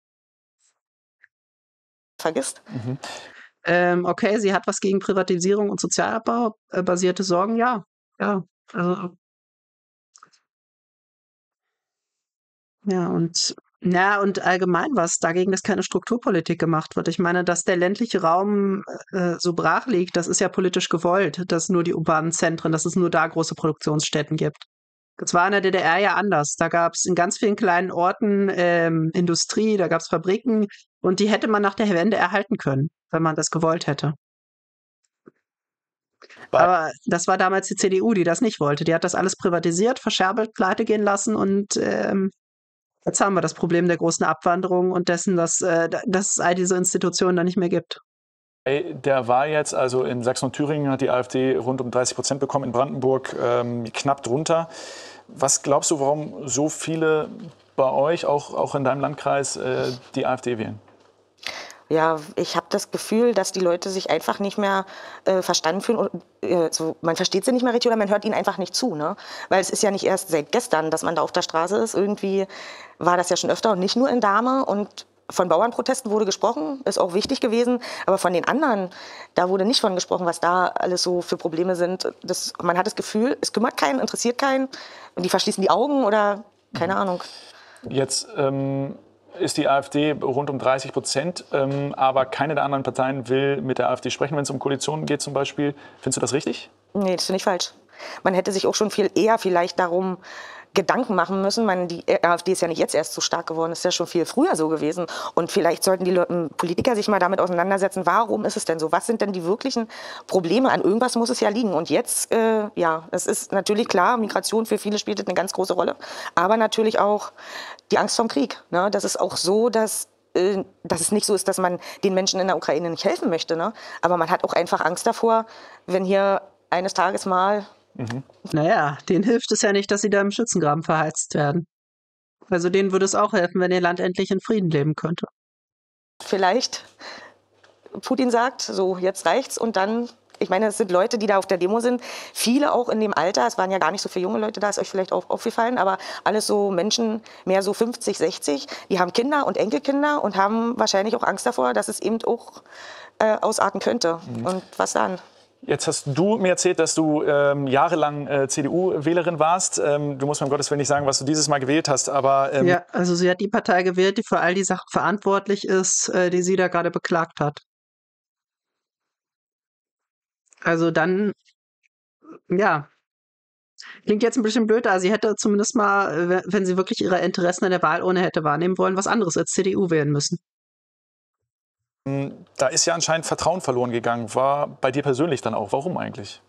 Vergisst. Mhm. Ähm, okay, sie hat was gegen Privatisierung und Sozialabbau äh, basierte Sorgen, ja. Ja, also. Ja, und ja, und allgemein was dagegen, dass keine Strukturpolitik gemacht wird. Ich meine, dass der ländliche Raum äh, so brach liegt, das ist ja politisch gewollt, dass nur die urbanen Zentren, dass es nur da große Produktionsstätten gibt. Das war in der D D R ja anders. Da gab es in ganz vielen kleinen Orten ähm, Industrie, da gab es Fabriken und die hätte man nach der Wende erhalten können, wenn man das gewollt hätte. Aber das war damals die C D U, die das nicht wollte. Die hat das alles privatisiert, verscherbelt, pleite gehen lassen und ähm, jetzt haben wir das Problem der großen Abwanderung und dessen, dass, äh, dass es all diese Institutionen da nicht mehr gibt. Der war jetzt, also in Sachsen und Thüringen hat die AfD rund um dreißig Prozent bekommen, in Brandenburg ähm, knapp drunter. Was glaubst du, warum so viele bei euch, auch, auch in deinem Landkreis, äh, die AfD wählen? Ja, ich habe das Gefühl, dass die Leute sich einfach nicht mehr äh, verstanden fühlen. Und, äh, so, man versteht sie nicht mehr richtig oder man hört ihnen einfach nicht zu. Ne? Weil es ist ja nicht erst seit gestern, dass man da auf der Straße ist. Irgendwie war das ja schon öfter und nicht nur in Dahme. Und von Bauernprotesten wurde gesprochen, ist auch wichtig gewesen. Aber von den anderen, da wurde nicht von gesprochen, was da alles so für Probleme sind. Das, man hat das Gefühl, es kümmert keinen, interessiert keinen. Und die verschließen die Augen oder keine Ahnung. Jetzt ähm, ist die AfD rund um dreißig Prozent, ähm, aber keine der anderen Parteien will mit der AfD sprechen, wenn es um Koalitionen geht zum Beispiel. Findest du das richtig? Nee, das finde ich falsch. Man hätte sich auch schon viel eher vielleicht darum Gedanken machen müssen. Man, die AfD ist ja nicht jetzt erst so stark geworden, ist ja schon viel früher so gewesen. Und vielleicht sollten die Leute, Politiker sich mal damit auseinandersetzen, warum ist es denn so? Was sind denn die wirklichen Probleme? An irgendwas muss es ja liegen. Und jetzt, äh, ja, es ist natürlich klar, Migration für viele spielt eine ganz große Rolle. Aber natürlich auch die Angst vor dem Krieg. Ne? Das ist auch so, dass äh, dass es nicht so ist, dass man den Menschen in der Ukraine nicht helfen möchte. Ne? Aber man hat auch einfach Angst davor, wenn hier eines Tages mal... Mhm. Naja, denen hilft es ja nicht, dass sie da im Schützengraben verheizt werden. Also denen würde es auch helfen, wenn ihr Land endlich in Frieden leben könnte. Vielleicht Putin sagt, so jetzt reicht's und dann Ich meine, es sind Leute, die da auf der Demo sind, viele auch in dem Alter, es waren ja gar nicht so viele junge Leute da, ist euch vielleicht auch aufgefallen, aber alles so Menschen, mehr so fünfzig, sechzig, die haben Kinder und Enkelkinder und haben wahrscheinlich auch Angst davor, dass es eben auch äh, ausarten könnte. Mhm. Und was dann? Jetzt hast du mir erzählt, dass du ähm, jahrelang äh, C D U-Wählerin warst. Ähm, du musst mir um Gottes Willen nicht sagen, was du dieses Mal gewählt hast, aber... Ähm ja, also sie hat die Partei gewählt, die für all die Sachen verantwortlich ist, äh, die sie da gerade beklagt hat. Also dann, ja, klingt jetzt ein bisschen blöd, aber sie hätte zumindest mal, wenn sie wirklich ihre Interessen in der Wahlurne hätte wahrnehmen wollen, was anderes als C D U wählen müssen. Da ist ja anscheinend Vertrauen verloren gegangen. War bei dir persönlich dann auch. Warum eigentlich?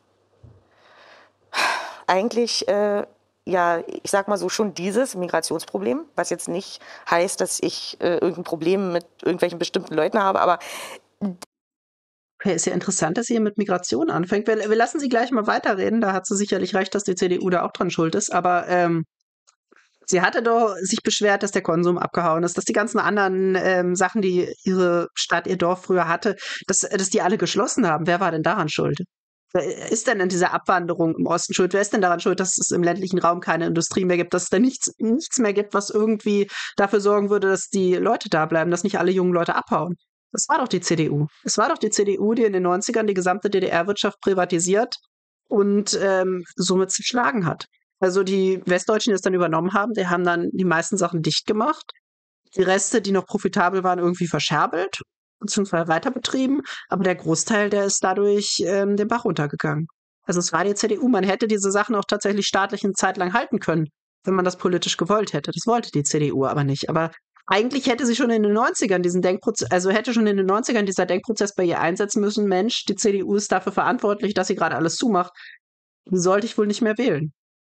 Eigentlich, äh, ja, ich sag mal so, schon dieses Migrationsproblem, was jetzt nicht heißt, dass ich äh, irgendein Problem mit irgendwelchen bestimmten Leuten habe, aber... Okay, ist ja interessant, dass sie hier mit Migration anfängt. Wir, wir lassen sie gleich mal weiterreden. Da hat sie sicherlich recht, dass die C D U da auch dran schuld ist. Aber ähm, sie hatte doch sich beschwert, dass der Konsum abgehauen ist, dass die ganzen anderen ähm, Sachen, die ihre Stadt, ihr Dorf früher hatte, dass, dass die alle geschlossen haben. Wer war denn daran schuld? Wer ist denn in dieser Abwanderung im Osten schuld? Wer ist denn daran schuld, dass es im ländlichen Raum keine Industrie mehr gibt, dass es da nichts, nichts mehr gibt, was irgendwie dafür sorgen würde, dass die Leute da bleiben, dass nicht alle jungen Leute abhauen? Das war doch die C D U. Es war doch die C D U, die in den neunzigern die gesamte D D R-Wirtschaft privatisiert und ähm, somit zerschlagen hat. Also die Westdeutschen, die es dann übernommen haben, die haben dann die meisten Sachen dicht gemacht. Die Reste, die noch profitabel waren, irgendwie verscherbelt, beziehungsweise weiterbetrieben. Aber der Großteil, der ist dadurch ähm, den Bach runtergegangen. Also es war die C D U. Man hätte diese Sachen auch tatsächlich staatlich eine Zeit lang halten können, wenn man das politisch gewollt hätte. Das wollte die C D U aber nicht. Aber eigentlich hätte sie schon in den neunzigern diesen Denkprozess, also hätte schon in den neunzigern dieser Denkprozess bei ihr einsetzen müssen, Mensch, die C D U ist dafür verantwortlich, dass sie gerade alles zumacht. Die sollte ich wohl nicht mehr wählen.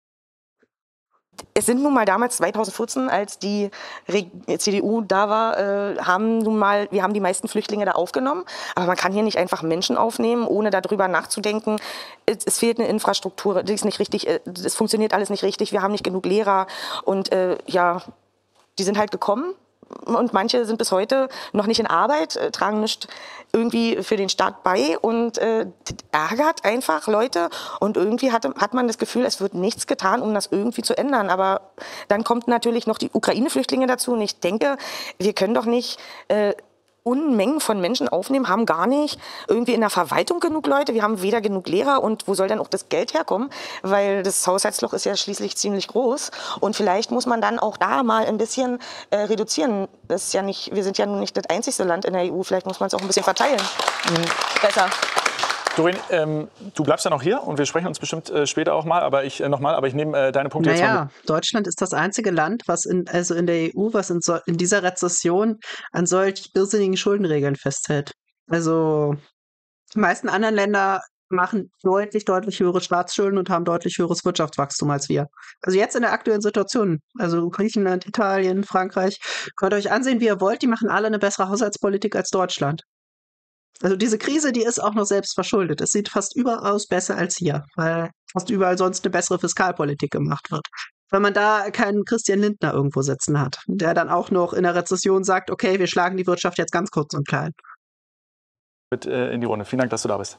Es sind nun mal damals zweitausendvierzehn, als die C D U da war, äh, haben nun mal, wir haben die meisten Flüchtlinge da aufgenommen. Aber man kann hier nicht einfach Menschen aufnehmen, ohne darüber nachzudenken. Es, es fehlt eine Infrastruktur, die ist nicht richtig, es funktioniert alles nicht richtig. Wir haben nicht genug Lehrer und äh, ja, die sind halt gekommen. Und manche sind bis heute noch nicht in Arbeit, äh, tragen nicht irgendwie für den Staat bei und äh, ärgert einfach Leute. Und irgendwie hat, hat man das Gefühl, es wird nichts getan, um das irgendwie zu ändern. Aber dann kommt natürlich noch die Ukraine-Flüchtlinge dazu. Und ich denke, wir können doch nicht äh, Unmengen von Menschen aufnehmen, haben gar nicht irgendwie in der Verwaltung genug Leute. Wir haben weder genug Lehrer und wo soll dann auch das Geld herkommen? Weil das Haushaltsloch ist ja schließlich ziemlich groß. Und vielleicht muss man dann auch da mal ein bisschen äh, reduzieren. Das ist ja nicht, wir sind ja nun nicht das einzigste Land in der E U. Vielleicht muss man es auch ein bisschen verteilen. Mhm. Besser. Doreen, ähm, du bleibst ja noch hier und wir sprechen uns bestimmt äh, später auch mal, aber ich äh, noch mal, aber ich nehme äh, deine Punkte naja, jetzt mal mit. Deutschland ist das einzige Land, was in, also in der E U, was in, so, in dieser Rezession an solch irrsinnigen Schuldenregeln festhält. Also die meisten anderen Länder machen deutlich, deutlich höhere Staatsschulden und haben deutlich höheres Wirtschaftswachstum als wir. Also jetzt in der aktuellen Situation, also Griechenland, Italien, Frankreich, könnt ihr euch ansehen, wie ihr wollt, die machen alle eine bessere Haushaltspolitik als Deutschland. Also diese Krise, die ist auch noch selbst verschuldet. Es sieht fast überaus besser als hier, weil fast überall sonst eine bessere Fiskalpolitik gemacht wird. Weil man da keinen Christian Lindner irgendwo sitzen hat, der dann auch noch in der Rezession sagt, okay, wir schlagen die Wirtschaft jetzt ganz kurz und klein. Mit äh, in die Runde. Vielen Dank, dass du da bist.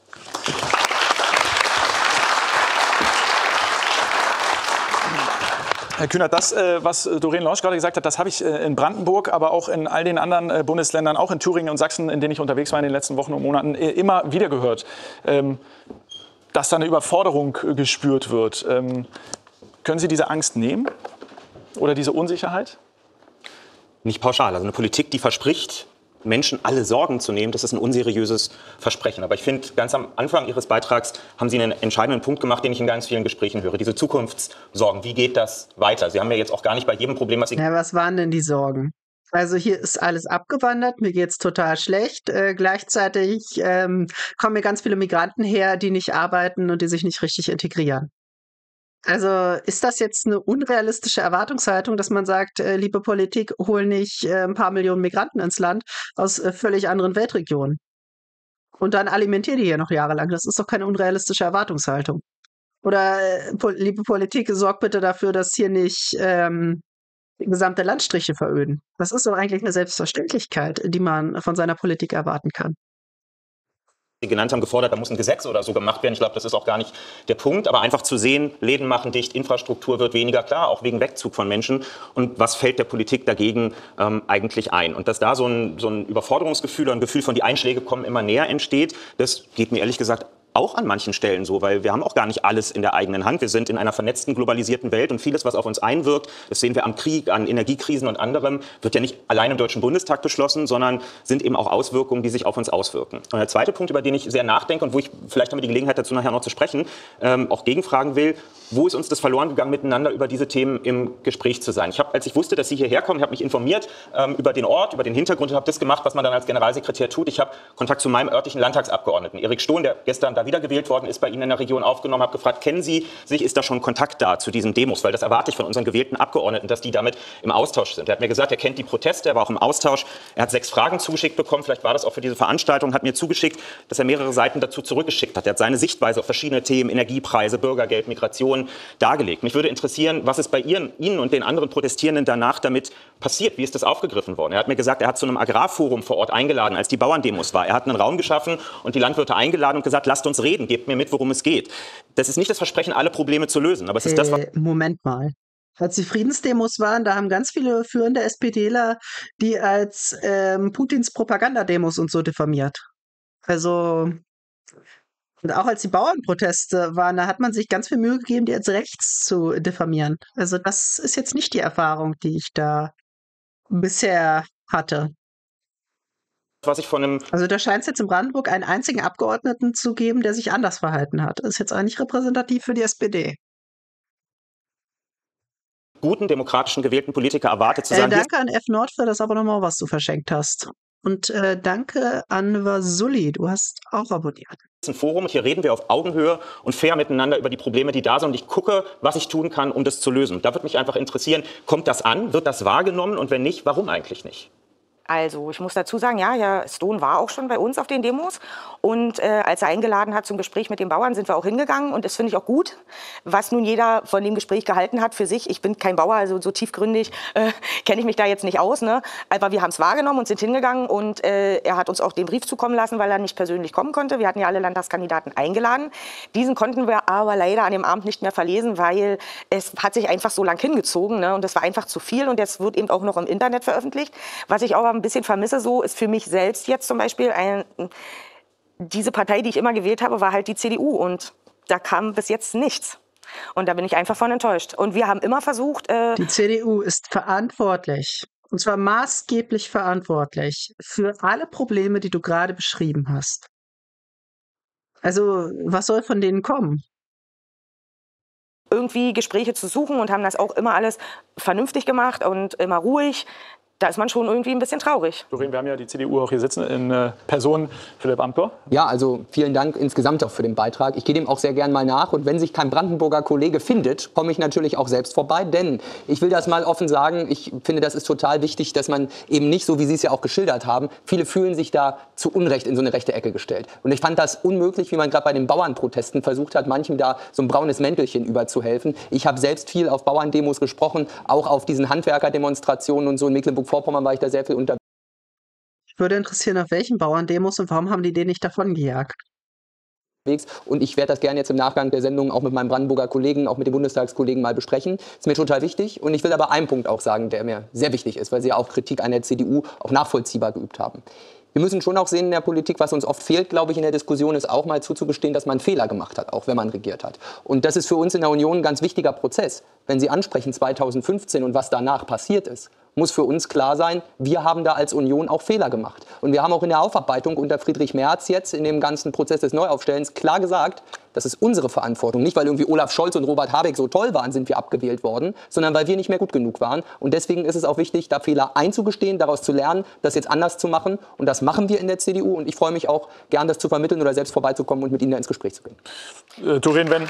Herr Kühnert, das, äh, was Doreen Lorsch gerade gesagt hat, das habe ich äh, in Brandenburg, aber auch in all den anderen äh, Bundesländern, auch in Thüringen und Sachsen, in denen ich unterwegs war in den letzten Wochen und Monaten, äh, immer wieder gehört, ähm, dass da eine Überforderung äh, gespürt wird. Ähm, können Sie diese Angst nehmen oder diese Unsicherheit? Nicht pauschal. Also eine Politik, die verspricht, Menschen alle Sorgen zu nehmen, das ist ein unseriöses Versprechen. Aber ich finde, ganz am Anfang Ihres Beitrags haben Sie einen entscheidenden Punkt gemacht, den ich in ganz vielen Gesprächen höre. Diese Zukunftssorgen, wie geht das weiter? Sie haben ja jetzt auch gar nicht bei jedem Problem, was Sie... Ja, was waren denn die Sorgen? Also hier ist alles abgewandert, mir geht's total schlecht. Äh, gleichzeitig ähm, kommen mir ganz viele Migranten her, die nicht arbeiten und die sich nicht richtig integrieren. Also ist das jetzt eine unrealistische Erwartungshaltung, dass man sagt, äh, liebe Politik, hol nicht äh, ein paar Millionen Migranten ins Land aus äh, völlig anderen Weltregionen und dann alimentiert die hier noch jahrelang. Das ist doch keine unrealistische Erwartungshaltung. Oder äh, po liebe Politik, sorgt bitte dafür, dass hier nicht ähm, gesamte Landstriche veröden. Das ist doch eigentlich eine Selbstverständlichkeit, die man von seiner Politik erwarten kann. Sie genannt haben, gefordert, da muss ein Gesetz oder so gemacht werden. Ich glaube, das ist auch gar nicht der Punkt. Aber einfach zu sehen, Läden machen dicht, Infrastruktur wird weniger, klar, auch wegen Wegzug von Menschen. Und was fällt der Politik dagegen ähm, eigentlich ein? Und dass da so ein, so ein Überforderungsgefühl oder ein Gefühl von, die Einschläge kommen immer näher entsteht, das geht mir ehrlich gesagt auch an manchen Stellen so, weil wir haben auch gar nicht alles in der eigenen Hand. Wir sind in einer vernetzten, globalisierten Welt und vieles, was auf uns einwirkt, das sehen wir am Krieg, an Energiekrisen und anderem, wird ja nicht allein im Deutschen Bundestag beschlossen, sondern sind eben auch Auswirkungen, die sich auf uns auswirken. Und der zweite Punkt, über den ich sehr nachdenke und wo ich, vielleicht haben wir die Gelegenheit dazu nachher noch zu sprechen, ähm, auch gegenfragen will, wo ist uns das verloren gegangen, miteinander über diese Themen im Gespräch zu sein? Ich habe, als ich wusste, dass Sie hierher kommen, habe mich informiert ähm, über den Ort, über den Hintergrund und habe das gemacht, was man dann als Generalsekretär tut. Ich habe Kontakt zu meinem örtlichen Landtagsabgeordneten, Erik Stohn, der gestern da wiedergewählt worden ist, bei Ihnen in der Region aufgenommen, habe gefragt, kennen Sie sich, ist da schon Kontakt da zu diesen Demos? Weil das erwarte ich von unseren gewählten Abgeordneten, dass die damit im Austausch sind. Er hat mir gesagt, er kennt die Proteste, er war auch im Austausch. Er hat sechs Fragen zugeschickt bekommen, vielleicht war das auch für diese Veranstaltung, hat mir zugeschickt, dass er mehrere Seiten dazu zurückgeschickt hat. Er hat seine Sichtweise auf verschiedene Themen, Energiepreise, Bürgergeld, Migration, dargelegt. Mich würde interessieren, was ist bei Ihren, Ihnen und den anderen Protestierenden danach damit passiert? Wie ist das aufgegriffen worden? Er hat mir gesagt, er hat zu einem Agrarforum vor Ort eingeladen, als die Bauerndemos war. Er hat einen Raum geschaffen und die Landwirte eingeladen und gesagt, lasst uns reden, gebt mir mit, worum es geht. Das ist nicht das Versprechen, alle Probleme zu lösen, aber es ist das, was... Äh, Moment mal. Als die Friedensdemos waren, da haben ganz viele führende SPDler die als ähm, Putins Propagandademos und so diffamiert. Also... Und auch als die Bauernproteste waren, da hat man sich ganz viel Mühe gegeben, die als rechts zu diffamieren. Also das ist jetzt nicht die Erfahrung, die ich da bisher hatte. Was ich von einem also da scheint es jetzt in Brandenburg einen einzigen Abgeordneten zu geben, der sich anders verhalten hat. Ist jetzt eigentlich repräsentativ für die S P D. Guten, demokratischen, gewählten Politiker erwartet zu sagen... Äh, danke an F. Nord für das Abonnement, was du verschenkt hast. Und äh, danke an Vasuli, du hast auch abonniert. Ein Forum und hier reden wir auf Augenhöhe und fair miteinander über die Probleme, die da sind. Und ich gucke, was ich tun kann, um das zu lösen. Da würde mich einfach interessieren, kommt das an? Wird das wahrgenommen? Und wenn nicht, warum eigentlich nicht? Also ich muss dazu sagen, ja, ja, Stohn war auch schon bei uns auf den Demos. Und äh, als er eingeladen hat zum Gespräch mit den Bauern, sind wir auch hingegangen. Und das finde ich auch gut, was nun jeder von dem Gespräch gehalten hat für sich. Ich bin kein Bauer, also so tiefgründig äh, kenne ich mich da jetzt nicht aus. Ne? Aber wir haben es wahrgenommen und sind hingegangen. Und äh, er hat uns auch den Brief zukommen lassen, weil er nicht persönlich kommen konnte. Wir hatten ja alle Landtagskandidaten eingeladen. Diesen konnten wir aber leider an dem Abend nicht mehr verlesen, weil es hat sich einfach so lang hingezogen. Ne? Und das war einfach zu viel. Und das wird eben auch noch im Internet veröffentlicht. Was ich auch ein bisschen vermisse, so ist für mich selbst jetzt zum Beispiel ein, diese Partei, die ich immer gewählt habe, war halt die C D U und da kam bis jetzt nichts. Und da bin ich einfach von enttäuscht. Und wir haben immer versucht... Äh die C D U ist verantwortlich, und zwar maßgeblich verantwortlich für alle Probleme, die du gerade beschrieben hast. Also, was soll von denen kommen? Irgendwie Gespräche zu suchen und haben das auch immer alles vernünftig gemacht und immer ruhig. Da ist man schon irgendwie ein bisschen traurig. Doreen, wir haben ja die C D U auch hier sitzen in äh, Person Philipp Amthor. Ja, also vielen Dank insgesamt auch für den Beitrag. Ich gehe dem auch sehr gern mal nach. Und wenn sich kein Brandenburger Kollege findet, komme ich natürlich auch selbst vorbei. Denn ich will das mal offen sagen, ich finde, das ist total wichtig, dass man eben nicht, so wie Sie es ja auch geschildert haben, viele fühlen sich da zu Unrecht in so eine rechte Ecke gestellt. Und ich fand das unmöglich, wie man gerade bei den Bauernprotesten versucht hat, manchem da so ein braunes Mäntelchen überzuhelfen. Ich habe selbst viel auf Bauerndemos gesprochen, auch auf diesen Handwerkerdemonstrationen und so in Mecklenburg-Vorpommern war ich da sehr viel unterwegs. Ich würde interessieren, auf welchen Bauerndemos und warum haben die den nicht davongejagt? Und ich werde das gerne jetzt im Nachgang der Sendung auch mit meinem Brandenburger Kollegen, auch mit den Bundestagskollegen mal besprechen. Ist mir total wichtig. Und ich will aber einen Punkt auch sagen, der mir sehr wichtig ist, weil Sie ja auch Kritik an der C D U auch nachvollziehbar geübt haben. Wir müssen schon auch sehen in der Politik, was uns oft fehlt, glaube ich, in der Diskussion, ist auch mal zuzugestehen, dass man Fehler gemacht hat, auch wenn man regiert hat. Und das ist für uns in der Union ein ganz wichtiger Prozess. Wenn Sie ansprechen zweitausendfünfzehn und was danach passiert ist, muss für uns klar sein, wir haben da als Union auch Fehler gemacht. Und wir haben auch in der Aufarbeitung unter Friedrich Merz jetzt in dem ganzen Prozess des Neuaufstellens klar gesagt, das ist unsere Verantwortung. Nicht, weil irgendwie Olaf Scholz und Robert Habeck so toll waren, sind wir abgewählt worden, sondern weil wir nicht mehr gut genug waren. Und deswegen ist es auch wichtig, da Fehler einzugestehen, daraus zu lernen, das jetzt anders zu machen. Und das machen wir in der C D U. Und ich freue mich auch, gern das zu vermitteln oder selbst vorbeizukommen und mit Ihnen da ins Gespräch zu gehen. Äh, Doreen, wenn...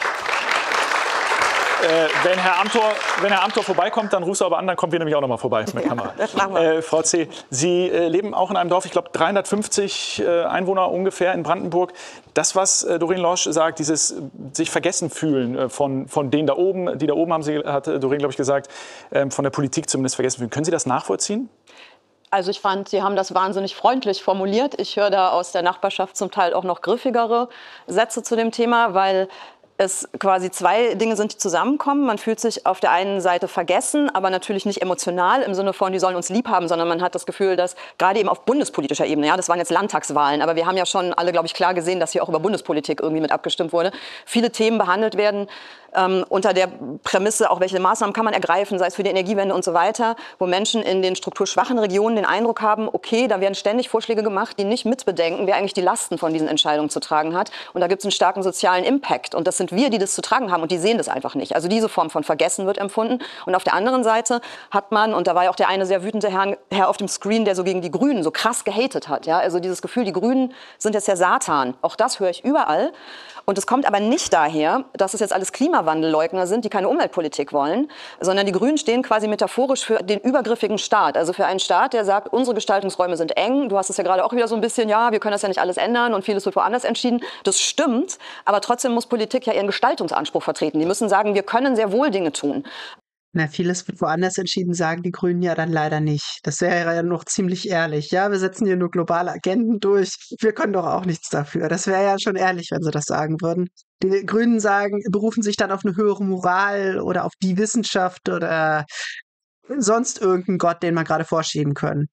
Äh, wenn, Herr Amthor, wenn Herr Amthor vorbeikommt, dann rufst du aber an, dann kommen wir nämlich auch noch mal vorbei mit Kamera. Das machen wir. Äh, Frau C., Sie äh, leben auch in einem Dorf, ich glaube dreihundertfünfzig äh, Einwohner ungefähr in Brandenburg. Das, was äh, Doreen Lorsch sagt, dieses äh, sich vergessen fühlen äh, von, von denen da oben, die da oben haben Sie, hat äh, Doreen, glaube ich, gesagt, äh, von der Politik zumindest vergessen fühlen. Können Sie das nachvollziehen? Also ich fand, Sie haben das wahnsinnig freundlich formuliert. Ich höre da aus der Nachbarschaft zum Teil auch noch griffigere Sätze zu dem Thema, weil es quasi zwei Dinge sind, die zusammenkommen. Man fühlt sich auf der einen Seite vergessen, aber natürlich nicht emotional im Sinne von, die sollen uns lieb haben, sondern man hat das Gefühl, dass gerade eben auf bundespolitischer Ebene, ja, das waren jetzt Landtagswahlen, aber wir haben ja schon alle, glaube ich, klar gesehen, dass hier auch über Bundespolitik irgendwie mit abgestimmt wurde, viele Themen behandelt werden, ähm, unter der Prämisse, auch welche Maßnahmen kann man ergreifen, sei es für die Energiewende und so weiter, wo Menschen in den strukturschwachen Regionen den Eindruck haben, okay, da werden ständig Vorschläge gemacht, die nicht mitbedenken, wer eigentlich die Lasten von diesen Entscheidungen zu tragen hat. Und da gibt es einen starken sozialen Impact. Und das sind wir, die das zu tragen haben, und die sehen das einfach nicht. Also diese Form von Vergessen wird empfunden. Und auf der anderen Seite hat man, und da war ja auch der eine sehr wütende Herr, Herr auf dem Screen, der so gegen die Grünen so krass gehatet hat. Ja? Also dieses Gefühl, die Grünen sind jetzt der Satan. Auch das höre ich überall. Und es kommt aber nicht daher, dass es jetzt alles Klimawandelleugner sind, die keine Umweltpolitik wollen, sondern die Grünen stehen quasi metaphorisch für den übergriffigen Staat. Also für einen Staat, der sagt, unsere Gestaltungsräume sind eng. Du hast es ja gerade auch wieder so ein bisschen, ja, wir können das ja nicht alles ändern und vieles wird woanders entschieden. Das stimmt, aber trotzdem muss Politik ja ihren Gestaltungsanspruch vertreten. Die müssen sagen, wir können sehr wohl Dinge tun. Na, vieles wird woanders entschieden, sagen die Grünen ja dann leider nicht. Das wäre ja noch ziemlich ehrlich. Ja, wir setzen hier nur globale Agenden durch. Wir können doch auch nichts dafür. Das wäre ja schon ehrlich, wenn sie das sagen würden. Die Grünen sagen, berufen sich dann auf eine höhere Moral oder auf die Wissenschaft oder sonst irgendeinen Gott, den man gerade vorschieben können.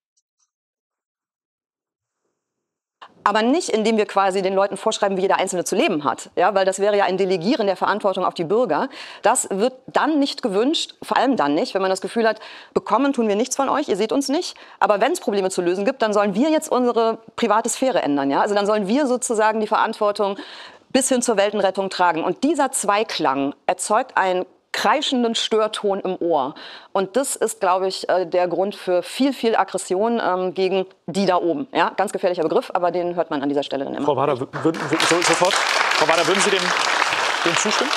Aber nicht, indem wir quasi den Leuten vorschreiben, wie jeder Einzelne zu leben hat. Ja, weil das wäre ja ein Delegieren der Verantwortung auf die Bürger. Das wird dann nicht gewünscht, vor allem dann nicht, wenn man das Gefühl hat, bekommen tun wir nichts von euch, ihr seht uns nicht. Aber wenn es Probleme zu lösen gibt, dann sollen wir jetzt unsere private Sphäre ändern. Ja? Also dann sollen wir sozusagen die Verantwortung bis hin zur Weltenrettung tragen. Und dieser Zweiklang erzeugt ein kreischenden Störton im Ohr. Und das ist, glaube ich, der Grund für viel, viel Aggression ähm, gegen die da oben. Ja, ganz gefährlicher Begriff, aber den hört man an dieser Stelle dann immer. Frau Wader, würden, würden, so, sofort. Frau Wader, würden Sie dem, dem zustimmen?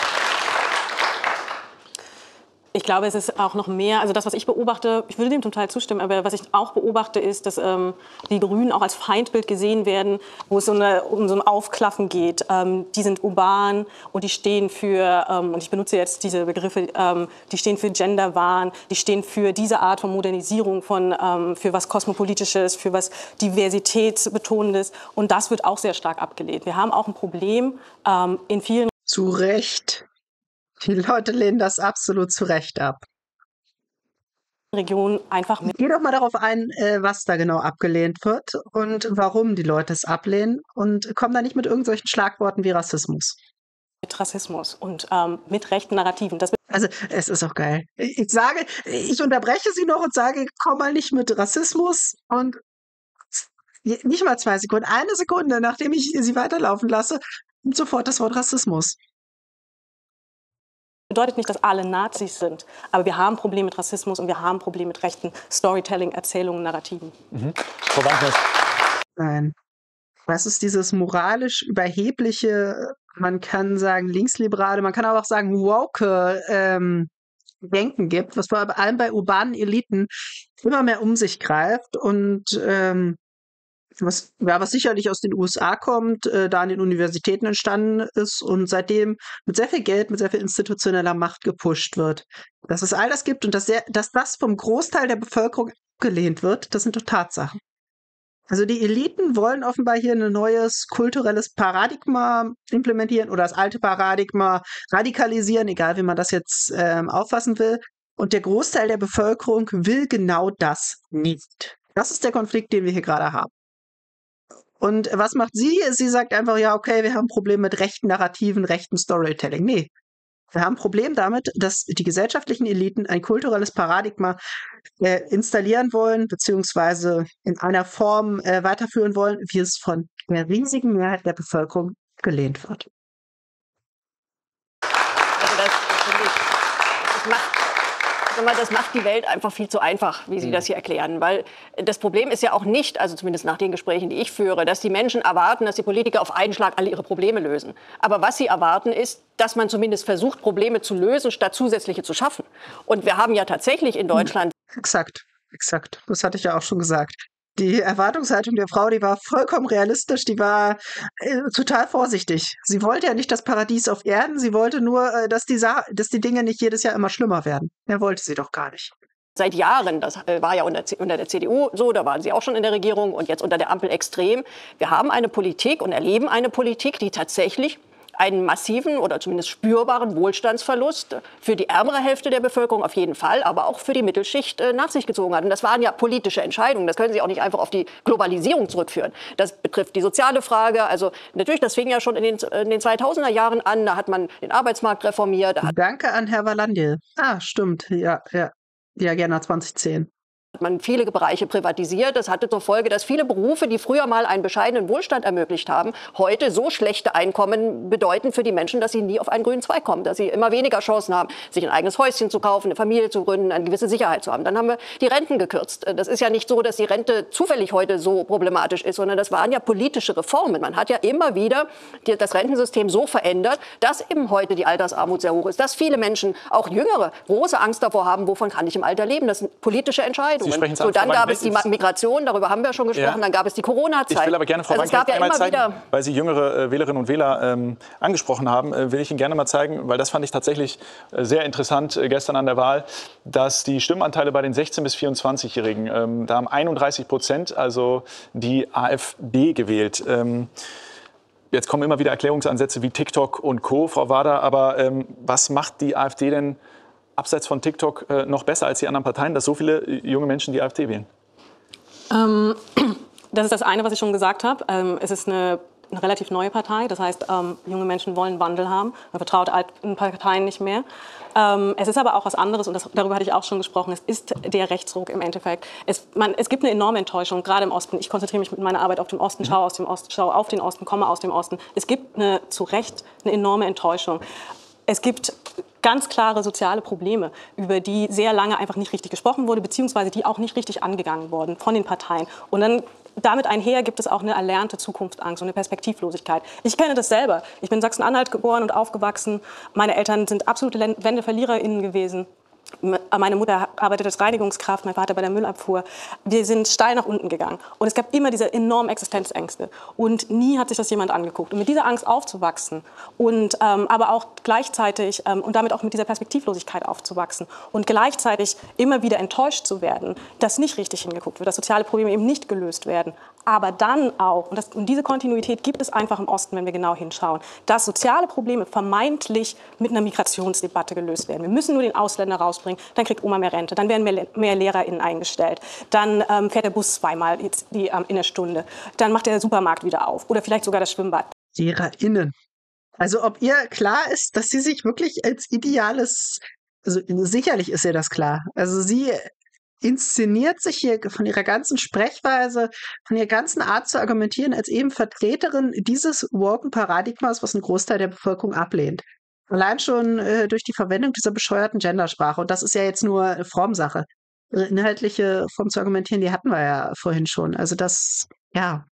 Ich glaube, es ist auch noch mehr, also das, was ich beobachte, ich würde dem zum Teil zustimmen, aber was ich auch beobachte, ist, dass ähm, die Grünen auch als Feindbild gesehen werden, wo es um, eine, um so ein Aufklaffen geht. Ähm, die sind urban und die stehen für, ähm, und ich benutze jetzt diese Begriffe, ähm, die stehen für Genderwahn, die stehen für diese Art von Modernisierung, von, ähm, für was Kosmopolitisches, für was Diversitätsbetonendes. Und das wird auch sehr stark abgelehnt. Wir haben auch ein Problem ähm, in vielen... Zu Recht. Die Leute lehnen das absolut zu Recht ab. Region einfach mit. Geh doch mal darauf ein, was da genau abgelehnt wird und warum die Leute es ablehnen, und komm da nicht mit irgendwelchen Schlagworten wie Rassismus. Mit Rassismus und ähm, mit rechten Narrativen. Das also es ist auch geil. Ich sage, ich unterbreche Sie noch und sage, komm mal nicht mit Rassismus, und nicht mal zwei Sekunden, eine Sekunde, nachdem ich Sie weiterlaufen lasse, sofort das Wort Rassismus. Bedeutet nicht, dass alle Nazis sind, aber wir haben Probleme mit Rassismus und wir haben Probleme mit rechten Storytelling, Erzählungen, Narrativen. Mhm. Frau Wankers. Nein. Was ist dieses moralisch überhebliche, man kann sagen linksliberale, man kann aber auch sagen woke ähm, Denken gibt, was vor allem bei urbanen Eliten immer mehr um sich greift und ähm, Was, ja, was sicherlich aus den U S A kommt, äh, da an den Universitäten entstanden ist und seitdem mit sehr viel Geld, mit sehr viel institutioneller Macht gepusht wird. Dass es all das gibt und dass, der, dass das vom Großteil der Bevölkerung abgelehnt wird, das sind doch Tatsachen. Also die Eliten wollen offenbar hier ein neues kulturelles Paradigma implementieren oder das alte Paradigma radikalisieren, egal wie man das jetzt ähm, auffassen will. Und der Großteil der Bevölkerung will genau das nicht. Das ist der Konflikt, den wir hier gerade haben. Und was macht sie? Sie sagt einfach, ja, okay, wir haben ein Problem mit rechten Narrativen, rechten Storytelling. Nee, wir haben ein Problem damit, dass die gesellschaftlichen Eliten ein kulturelles Paradigma äh, installieren wollen, beziehungsweise in einer Form äh, weiterführen wollen, wie es von der riesigen Mehrheit der Bevölkerung gelehnt wird. Also das, das, das macht Das macht die Welt einfach viel zu einfach, wie Sie das hier erklären. Weil das Problem ist ja auch nicht, also zumindest nach den Gesprächen, die ich führe, dass die Menschen erwarten, dass die Politiker auf einen Schlag alle ihre Probleme lösen. Aber was sie erwarten ist, dass man zumindest versucht, Probleme zu lösen, statt zusätzliche zu schaffen. Und wir haben ja tatsächlich in Deutschland... Exakt, exakt. Das hatte ich ja auch schon gesagt. Die Erwartungshaltung der Frau, die war vollkommen realistisch, die war äh, total vorsichtig. Sie wollte ja nicht das Paradies auf Erden, sie wollte nur, äh, dass, die Sa- dass die Dinge nicht jedes Jahr immer schlimmer werden. Mehr wollte sie doch gar nicht. Seit Jahren, das war ja unter, unter der C D U so, da waren Sie auch schon in der Regierung und jetzt unter der Ampel extrem. Wir haben eine Politik und erleben eine Politik, die tatsächlich einen massiven oder zumindest spürbaren Wohlstandsverlust für die ärmere Hälfte der Bevölkerung auf jeden Fall, aber auch für die Mittelschicht äh, nach sich gezogen hat. Und das waren ja politische Entscheidungen. Das können Sie auch nicht einfach auf die Globalisierung zurückführen. Das betrifft die soziale Frage. Also natürlich, das fing ja schon in den, in den zweitausender Jahren an. Da hat man den Arbeitsmarkt reformiert. Da hat Danke an Herr Vallandil. Ah, stimmt. Ja, ja. Ja, gerne zwanzig zehn. Hat man viele Bereiche privatisiert. Das hatte zur Folge, dass viele Berufe, die früher mal einen bescheidenen Wohlstand ermöglicht haben, heute so schlechte Einkommen bedeuten für die Menschen, dass sie nie auf einen grünen Zweig kommen, dass sie immer weniger Chancen haben, sich ein eigenes Häuschen zu kaufen, eine Familie zu gründen, eine gewisse Sicherheit zu haben. Dann haben wir die Renten gekürzt. Das ist ja nicht so, dass die Rente zufällig heute so problematisch ist, sondern das waren ja politische Reformen. Man hat ja immer wieder die, das Rentensystem so verändert, dass eben heute die Altersarmut sehr hoch ist, dass viele Menschen, auch Jüngere, große Angst davor haben, wovon kann ich im Alter leben. Das sind politische Entscheidungen. So, dann gab es die Migration, darüber haben wir schon gesprochen, ja. Dann gab es die Corona-Zeit. Ich will aber gerne, Frau also Wank, es gab ja einmal immer zeigen, wieder weil Sie jüngere äh, Wählerinnen und Wähler ähm, angesprochen haben, äh, will ich Ihnen gerne mal zeigen, weil das fand ich tatsächlich äh, sehr interessant äh, gestern an der Wahl, dass die Stimmanteile bei den sechzehn- bis vierundzwanzigjährigen, ähm, da haben einunddreißig Prozent, also die AfD gewählt. Ähm, jetzt kommen immer wieder Erklärungsansätze wie TikTok und Co., Frau Wader, aber ähm, was macht die AfD denn abseits von TikTok äh, noch besser als die anderen Parteien, dass so viele junge Menschen die AfD wählen? Ähm, das ist das eine, was ich schon gesagt habe. Ähm, es ist eine, eine relativ neue Partei. Das heißt, ähm, junge Menschen wollen Wandel haben. Man vertraut alten Parteien nicht mehr. Ähm, es ist aber auch was anderes, und das, darüber hatte ich auch schon gesprochen. Es ist der Rechtsruck im Endeffekt. Es, man, es gibt eine enorme Enttäuschung, gerade im Osten. Ich konzentriere mich mit meiner Arbeit auf den Osten, schaue, aus dem Osten, schaue auf den Osten, komme aus dem Osten. Es gibt eine, zu Recht eine enorme Enttäuschung. Es gibt ganz klare soziale Probleme, über die sehr lange einfach nicht richtig gesprochen wurde, beziehungsweise die auch nicht richtig angegangen wurden von den Parteien. Und dann damit einher gibt es auch eine erlernte Zukunftsangst und eine Perspektivlosigkeit. Ich kenne das selber. Ich bin in Sachsen-Anhalt geboren und aufgewachsen. Meine Eltern sind absolute WendeverliererInnen gewesen. Meine Mutter arbeitet als Reinigungskraft, mein Vater bei der Müllabfuhr. Wir sind steil nach unten gegangen. Und es gab immer diese enormen Existenzängste. Und nie hat sich das jemand angeguckt. Und mit dieser Angst aufzuwachsen und ähm, aber auch gleichzeitig ähm, und damit auch mit dieser Perspektivlosigkeit aufzuwachsen und gleichzeitig immer wieder enttäuscht zu werden, dass nicht richtig hingeguckt wird, dass soziale Probleme eben nicht gelöst werden. Aber dann auch, und, das, und diese Kontinuität gibt es einfach im Osten, wenn wir genau hinschauen, dass soziale Probleme vermeintlich mit einer Migrationsdebatte gelöst werden. Wir müssen nur den Ausländer rausbringen, dann kriegt Oma mehr Rente, dann werden mehr, mehr LehrerInnen eingestellt, dann ähm, fährt der Bus zweimal jetzt die, ähm, in der Stunde, dann macht der Supermarkt wieder auf oder vielleicht sogar das Schwimmbad. LehrerInnen. Also ob ihr klar ist, dass sie sich wirklich als ideales, also sicherlich ist ihr das klar, also sie inszeniert sich hier von ihrer ganzen Sprechweise, von ihrer ganzen Art zu argumentieren, als eben Vertreterin dieses woken Paradigmas, was ein Großteil der Bevölkerung ablehnt. Allein schon äh, durch die Verwendung dieser bescheuerten Gendersprache. Und das ist ja jetzt nur eine Formsache. Ihre inhaltliche Form zu argumentieren, die hatten wir ja vorhin schon. Also das, ja.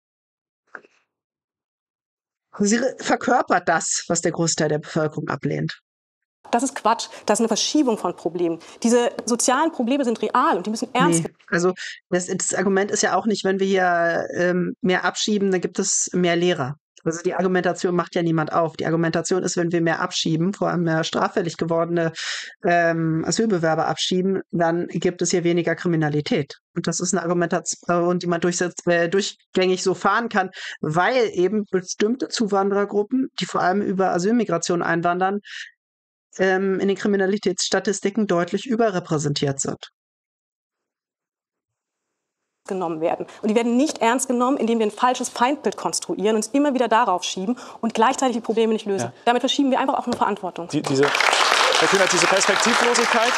Sie verkörpert das, was der Großteil der Bevölkerung ablehnt. Das ist Quatsch. Das ist eine Verschiebung von Problemen. Diese sozialen Probleme sind real und die müssen ernst werden. Nee, also das, das Argument ist ja auch nicht, wenn wir hier ähm, mehr abschieben, dann gibt es mehr Lehrer. Also die Argumentation macht ja niemand auf. Die Argumentation ist, wenn wir mehr abschieben, vor allem mehr straffällig gewordene ähm, Asylbewerber abschieben, dann gibt es hier weniger Kriminalität. Und das ist eine Argumentation, die man durchsetzt, äh, durchgängig so fahren kann, weil eben bestimmte Zuwanderergruppen, die vor allem über Asylmigration einwandern, ähm, in den Kriminalitätsstatistiken deutlich überrepräsentiert sind. Genommen werden. Und die werden nicht ernst genommen, indem wir ein falsches Feindbild konstruieren, uns immer wieder darauf schieben und gleichzeitig die Probleme nicht lösen. Ja. Damit verschieben wir einfach auch eine Verantwortung. Die, diese, Herr Kühnert, diese Perspektivlosigkeit,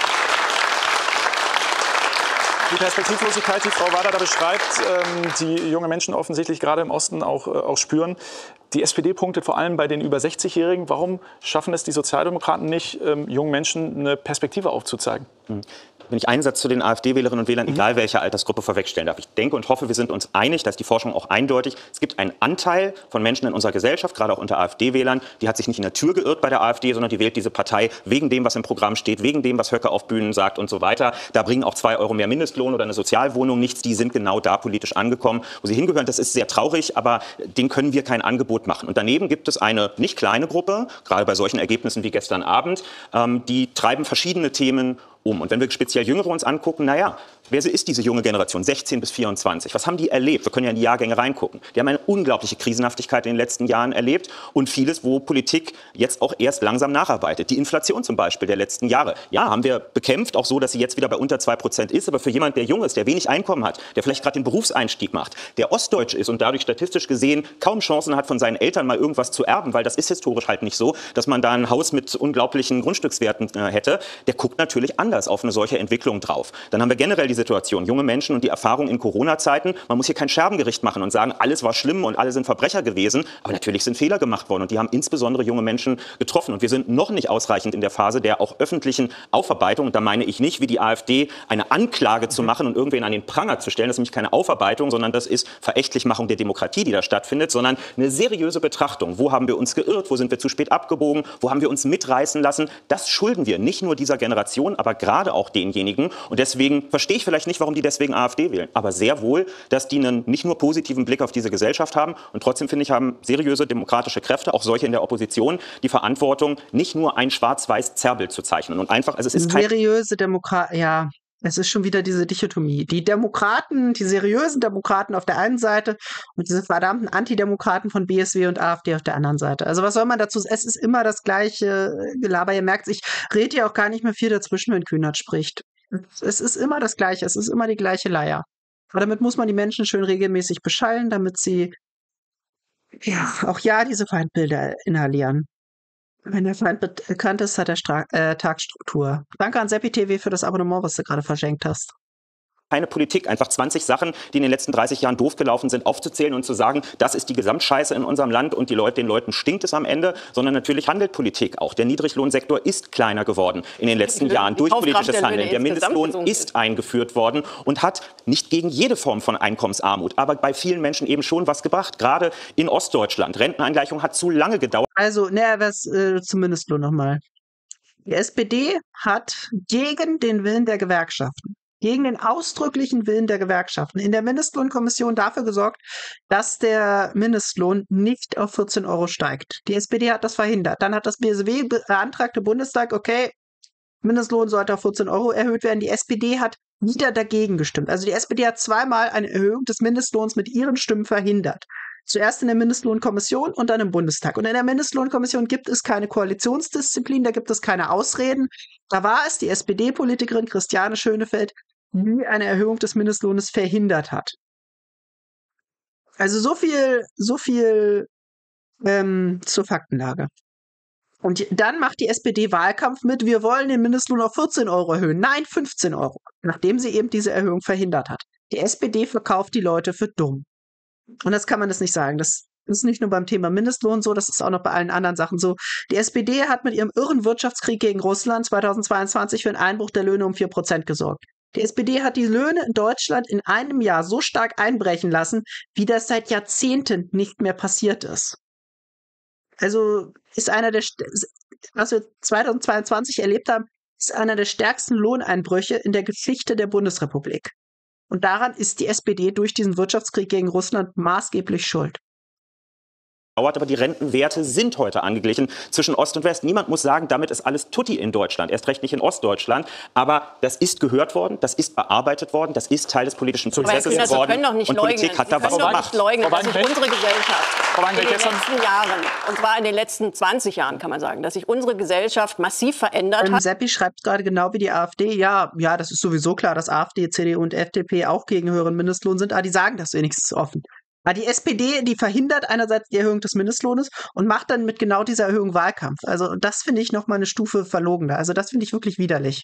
die Perspektivlosigkeit, die Frau Wader da beschreibt, ähm, die junge Menschen offensichtlich gerade im Osten auch, äh, auch spüren. Die S P D punktet vor allem bei den über sechzigjährigen. Warum schaffen es die Sozialdemokraten nicht, ähm, jungen Menschen eine Perspektive aufzuzeigen? Mhm. Wenn ich einen Satz zu den AfD-Wählerinnen und Wählern, mhm. egal welcher Altersgruppe, vorwegstellen darf. Ich denke und hoffe, wir sind uns einig, dass die Forschung auch eindeutig, es gibt einen Anteil von Menschen in unserer Gesellschaft, gerade auch unter AfD-Wählern, die hat sich nicht in der Tür geirrt bei der AfD, sondern die wählt diese Partei wegen dem, was im Programm steht, wegen dem, was Höcke auf Bühnen sagt und so weiter. Da bringen auch zwei Euro mehr Mindestlohn oder eine Sozialwohnung nichts. Die sind genau da politisch angekommen, wo sie hingehören. Das ist sehr traurig, aber denen können wir kein Angebot machen. Und daneben gibt es eine nicht kleine Gruppe, gerade bei solchen Ergebnissen wie gestern Abend, ähm, die treiben verschiedene Themen um. Und wenn wir speziell Jüngere uns angucken, naja, wer ist diese junge Generation, sechzehn bis vierundzwanzig? Was haben die erlebt? Wir können ja in die Jahrgänge reingucken. Die haben eine unglaubliche Krisenhaftigkeit in den letzten Jahren erlebt und vieles, wo Politik jetzt auch erst langsam nacharbeitet. Die Inflation zum Beispiel der letzten Jahre. Ja, haben wir bekämpft, auch so, dass sie jetzt wieder bei unter zwei Prozent ist. Aber für jemand, der jung ist, der wenig Einkommen hat, der vielleicht gerade den Berufseinstieg macht, der ostdeutsch ist und dadurch statistisch gesehen kaum Chancen hat, von seinen Eltern mal irgendwas zu erben, weil das ist historisch halt nicht so, dass man da ein Haus mit unglaublichen Grundstückswerten äh, hätte, der guckt natürlich anders auf eine solche Entwicklung drauf. Dann haben wir generell die Situation, junge Menschen und die Erfahrung in Corona-Zeiten, man muss hier kein Scherbengericht machen und sagen, alles war schlimm und alle sind Verbrecher gewesen, aber natürlich sind Fehler gemacht worden und die haben insbesondere junge Menschen getroffen und wir sind noch nicht ausreichend in der Phase der auch öffentlichen Aufarbeitung und da meine ich nicht, wie die AfD, eine Anklage zu machen und irgendwen an den Pranger zu stellen, das ist nämlich keine Aufarbeitung, sondern das ist Verächtlichmachung der Demokratie, die da stattfindet, sondern eine seriöse Betrachtung. Wo haben wir uns geirrt? Wo sind wir zu spät abgebogen? Wo haben wir uns mitreißen lassen? Das schulden wir nicht nur dieser Generation, aber gerade auch denjenigen. Und deswegen verstehe ich vielleicht nicht, warum die deswegen AfD wählen. Aber sehr wohl, dass die einen nicht nur positiven Blick auf diese Gesellschaft haben. Und trotzdem, finde ich, haben seriöse demokratische Kräfte, auch solche in der Opposition, die Verantwortung, nicht nur ein schwarz-weiß Zerrbild zu zeichnen. Und einfach, also es ist kein... Seriöse Demokraten, ja. Es ist schon wieder diese Dichotomie. Die Demokraten, die seriösen Demokraten auf der einen Seite und diese verdammten Antidemokraten von B S W und AfD auf der anderen Seite. Also was soll man dazu sagen? Es ist immer das gleiche Gelaber. Ihr merkt, ich rede ja auch gar nicht mehr viel dazwischen, wenn Kühnert spricht. Es ist immer das Gleiche. Es ist immer die gleiche Leier. Aber damit muss man die Menschen schön regelmäßig beschallen, damit sie ja auch ja diese Feindbilder inhalieren. Wenn der Feind bekannt ist, hat er Stra äh, Tagsstruktur. Danke an Seppi T V für das Abonnement, was du gerade verschenkt hast. Keine Politik, einfach zwanzig Sachen, die in den letzten dreißig Jahren doof gelaufen sind, aufzuzählen und zu sagen, das ist die Gesamtscheiße in unserem Land und die Leute, den Leuten stinkt es am Ende, sondern natürlich handelt Politik auch. Der Niedriglohnsektor ist kleiner geworden in den letzten die, Jahren die durch politisches Handeln. Der Mindestlohn ist eingeführt worden und hat nicht gegen jede Form von Einkommensarmut, aber bei vielen Menschen eben schon was gebracht, gerade in Ostdeutschland. Renteneingleichung hat zu lange gedauert. Also, naja, was äh, zum Mindestlohn nochmal. Die S P D hat gegen den Willen der Gewerkschaften, gegen den ausdrücklichen Willen der Gewerkschaften in der Mindestlohnkommission dafür gesorgt, dass der Mindestlohn nicht auf vierzehn Euro steigt. Die S P D hat das verhindert. Dann hat das B S W beantragte Bundestag, okay, Mindestlohn sollte auf vierzehn Euro erhöht werden. Die S P D hat wieder dagegen gestimmt. Also die S P D hat zweimal eine Erhöhung des Mindestlohns mit ihren Stimmen verhindert. Zuerst in der Mindestlohnkommission und dann im Bundestag. Und in der Mindestlohnkommission gibt es keine Koalitionsdisziplin, da gibt es keine Ausreden. Da war es die S P D-Politikerin Christiane Schönefeld, die eine Erhöhung des Mindestlohnes verhindert hat. Also so viel, so viel ähm, zur Faktenlage. Und dann macht die S P D Wahlkampf mit, wir wollen den Mindestlohn auf vierzehn Euro erhöhen. Nein, fünfzehn Euro, nachdem sie eben diese Erhöhung verhindert hat. Die S P D verkauft die Leute für dumm. Und das kann man das nicht sagen. Das ist nicht nur beim Thema Mindestlohn so, das ist auch noch bei allen anderen Sachen so. Die S P D hat mit ihrem irren Wirtschaftskrieg gegen Russland zweitausendzweiundzwanzig für einen Einbruch der Löhne um vier Prozent gesorgt. Die S P D hat die Löhne in Deutschland in einem Jahr so stark einbrechen lassen, wie das seit Jahrzehnten nicht mehr passiert ist. Also ist einer der, was wir zweitausendzweiundzwanzig erlebt haben, ist einer der stärksten Lohneinbrüche in der Geschichte der Bundesrepublik. Und daran ist die S P D durch diesen Wirtschaftskrieg gegen Russland maßgeblich schuld. Aber die Rentenwerte sind heute angeglichen zwischen Ost und West. Niemand muss sagen, damit ist alles tutti in Deutschland, erst recht nicht in Ostdeutschland. Aber das ist gehört worden, das ist bearbeitet worden, das ist Teil des politischen Prozesses geworden. Sie können doch nicht und leugnen. Politik hat Sie da was können doch gemacht. nicht leugnen, dass sich unsere Gesellschaft in den gestern letzten Jahren, und zwar in den letzten zwanzig Jahren, kann man sagen, dass sich unsere Gesellschaft massiv verändert ähm, hat. Seppi schreibt gerade genau wie die AfD. Ja, ja, das ist sowieso klar, dass AfD, C D U und F D P auch gegen höheren Mindestlohn sind. Aber die sagen das wenigstens offen. Aber die S P D, die verhindert einerseits die Erhöhung des Mindestlohnes und macht dann mit genau dieser Erhöhung Wahlkampf. Also das finde ich nochmal eine Stufe verlogener. Also das finde ich wirklich widerlich.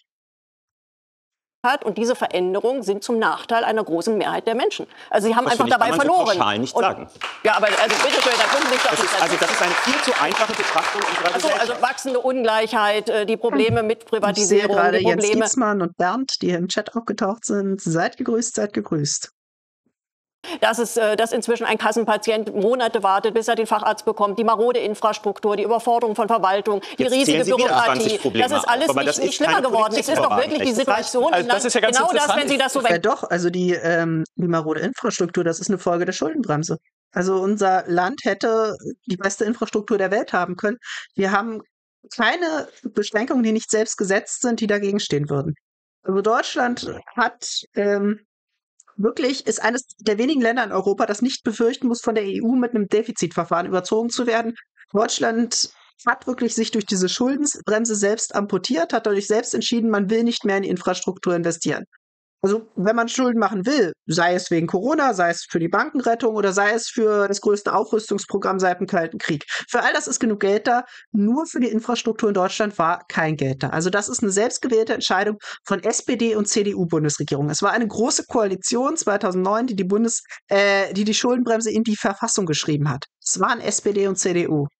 Hat und diese Veränderungen sind zum Nachteil einer großen Mehrheit der Menschen. Also sie haben das einfach dabei kann man verloren. So pauschal nicht und, sagen. Ja, aber also bitte schön, da können Sie sich doch das nicht ist, Also das ist eine viel zu einfache Betrachtung unserer Achso, Gesellschaft. also wachsende Ungleichheit, die Probleme mit Privatisierung, ich sehe gerade die Probleme. Jens Dietzmann und Bernd, die hier im Chat aufgetaucht sind. Seid gegrüßt, seid gegrüßt. Dass, es, dass inzwischen ein Kassenpatient Monate wartet, bis er den Facharzt bekommt, die marode Infrastruktur, die Überforderung von Verwaltung, die Jetzt riesige Bürokratie. Das ist alles aber nicht, das nicht ist schlimmer geworden. Es ist doch wirklich die Situation. Also das ist ja ganz genau das, wenn Sie das so Ja doch, also die, ähm, die marode Infrastruktur, das ist eine Folge der Schuldenbremse. Also unser Land hätte die beste Infrastruktur der Welt haben können. Wir haben keine Beschränkungen, die nicht selbst gesetzt sind, die dagegen stehen würden. Also Deutschland hat ähm, wirklich, ist eines der wenigen Länder in Europa, das nicht befürchten muss, von der E U mit einem Defizitverfahren überzogen zu werden. Deutschland hat wirklich sich durch diese Schuldenbremse selbst amputiert, hat dadurch selbst entschieden, man will nicht mehr in die Infrastruktur investieren. Also wenn man Schulden machen will, sei es wegen Corona, sei es für die Bankenrettung oder sei es für das größte Aufrüstungsprogramm seit dem Kalten Krieg. Für all das ist genug Geld da. Nur für die Infrastruktur in Deutschland war kein Geld da. Also das ist eine selbstgewählte Entscheidung von S P D und C D U-Bundesregierung. Es war eine große Koalition zweitausendneun, die die Bundes, äh, die die Schuldenbremse in die Verfassung geschrieben hat. Es waren S P D und C D U.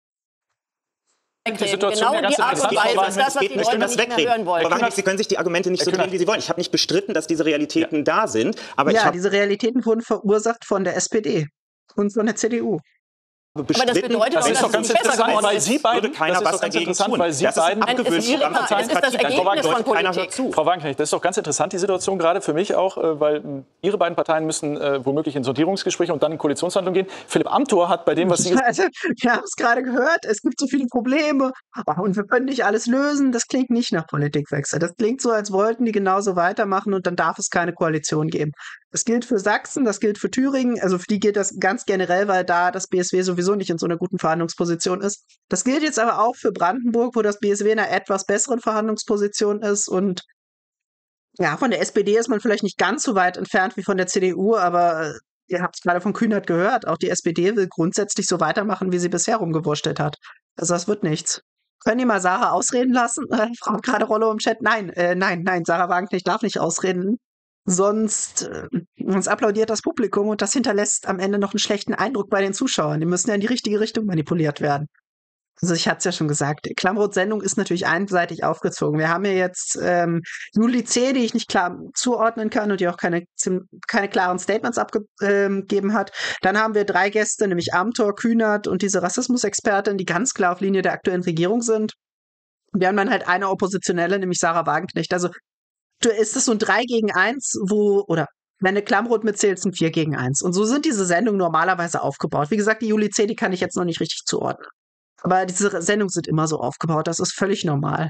Die Situation genau ja ganz die Art und interessant. Weise ist das, was die Leute nicht mehr hören wollen. Aber Sie können sich die Argumente nicht so drehen, wie Sie wollen. Ich habe nicht bestritten, dass diese Realitäten ja. da sind. Aber ja, ich hab diese Realitäten wurden verursacht von der S P D und von der C D U. Aber das bedeutet, das ist doch ganz interessant, weil Sie beiden, keiner das ist was doch ganz dagegen interessant, tun. weil Sie das beiden, ist abgewöhnt, Nein, es ist, das ist das Ergebnis von Politik. Frau Wagenknecht, das ist doch ganz interessant, die Situation gerade für mich auch, weil Ihre beiden Parteien müssen äh, womöglich in Sondierungsgespräche und dann in Koalitionsverhandlungen gehen. Philipp Amthor hat bei dem, was Sie... Also, wir haben es gerade gehört, es gibt so viele Probleme und wir können nicht alles lösen. Das klingt nicht nach Politikwechsel. Das klingt so, als wollten die genauso weitermachen und dann darf es keine Koalition geben. Das gilt für Sachsen, das gilt für Thüringen, also für die gilt das ganz generell, weil da das B S W sowieso nicht in so einer guten Verhandlungsposition ist. Das gilt jetzt aber auch für Brandenburg, wo das B S W in einer etwas besseren Verhandlungsposition ist und ja, von der S P D ist man vielleicht nicht ganz so weit entfernt wie von der C D U, aber ihr habt es gerade von Kühnert gehört, auch die S P D will grundsätzlich so weitermachen, wie sie bisher rumgewurschtelt hat. Also das wird nichts. Können die mal Sarah ausreden lassen? Äh, fragt gerade Rollo im Chat. Nein, äh, nein, nein, Sarah Wagenknecht darf nicht ausreden. Sonst, äh, sonst applaudiert das Publikum und das hinterlässt am Ende noch einen schlechten Eindruck bei den Zuschauern. Die müssen ja in die richtige Richtung manipuliert werden. Also ich hatte es ja schon gesagt, Klamroths Sendung ist natürlich einseitig aufgezogen. Wir haben ja jetzt ähm, Juli C., die ich nicht klar zuordnen kann und die auch keine, keine klaren Statements abgegeben hat. Dann haben wir drei Gäste, nämlich Amthor, Kühnert und diese Rassismusexpertin, die ganz klar auf Linie der aktuellen Regierung sind. Wir haben dann halt eine Oppositionelle, nämlich Sarah Wagenknecht. Also ist das so ein drei gegen eins, wo, oder wenn du Klamroth mitzählt, sind vier gegen eins. Und so sind diese Sendungen normalerweise aufgebaut. Wie gesagt, die Juli C., die kann ich jetzt noch nicht richtig zuordnen. Aber diese Sendungen sind immer so aufgebaut, das ist völlig normal.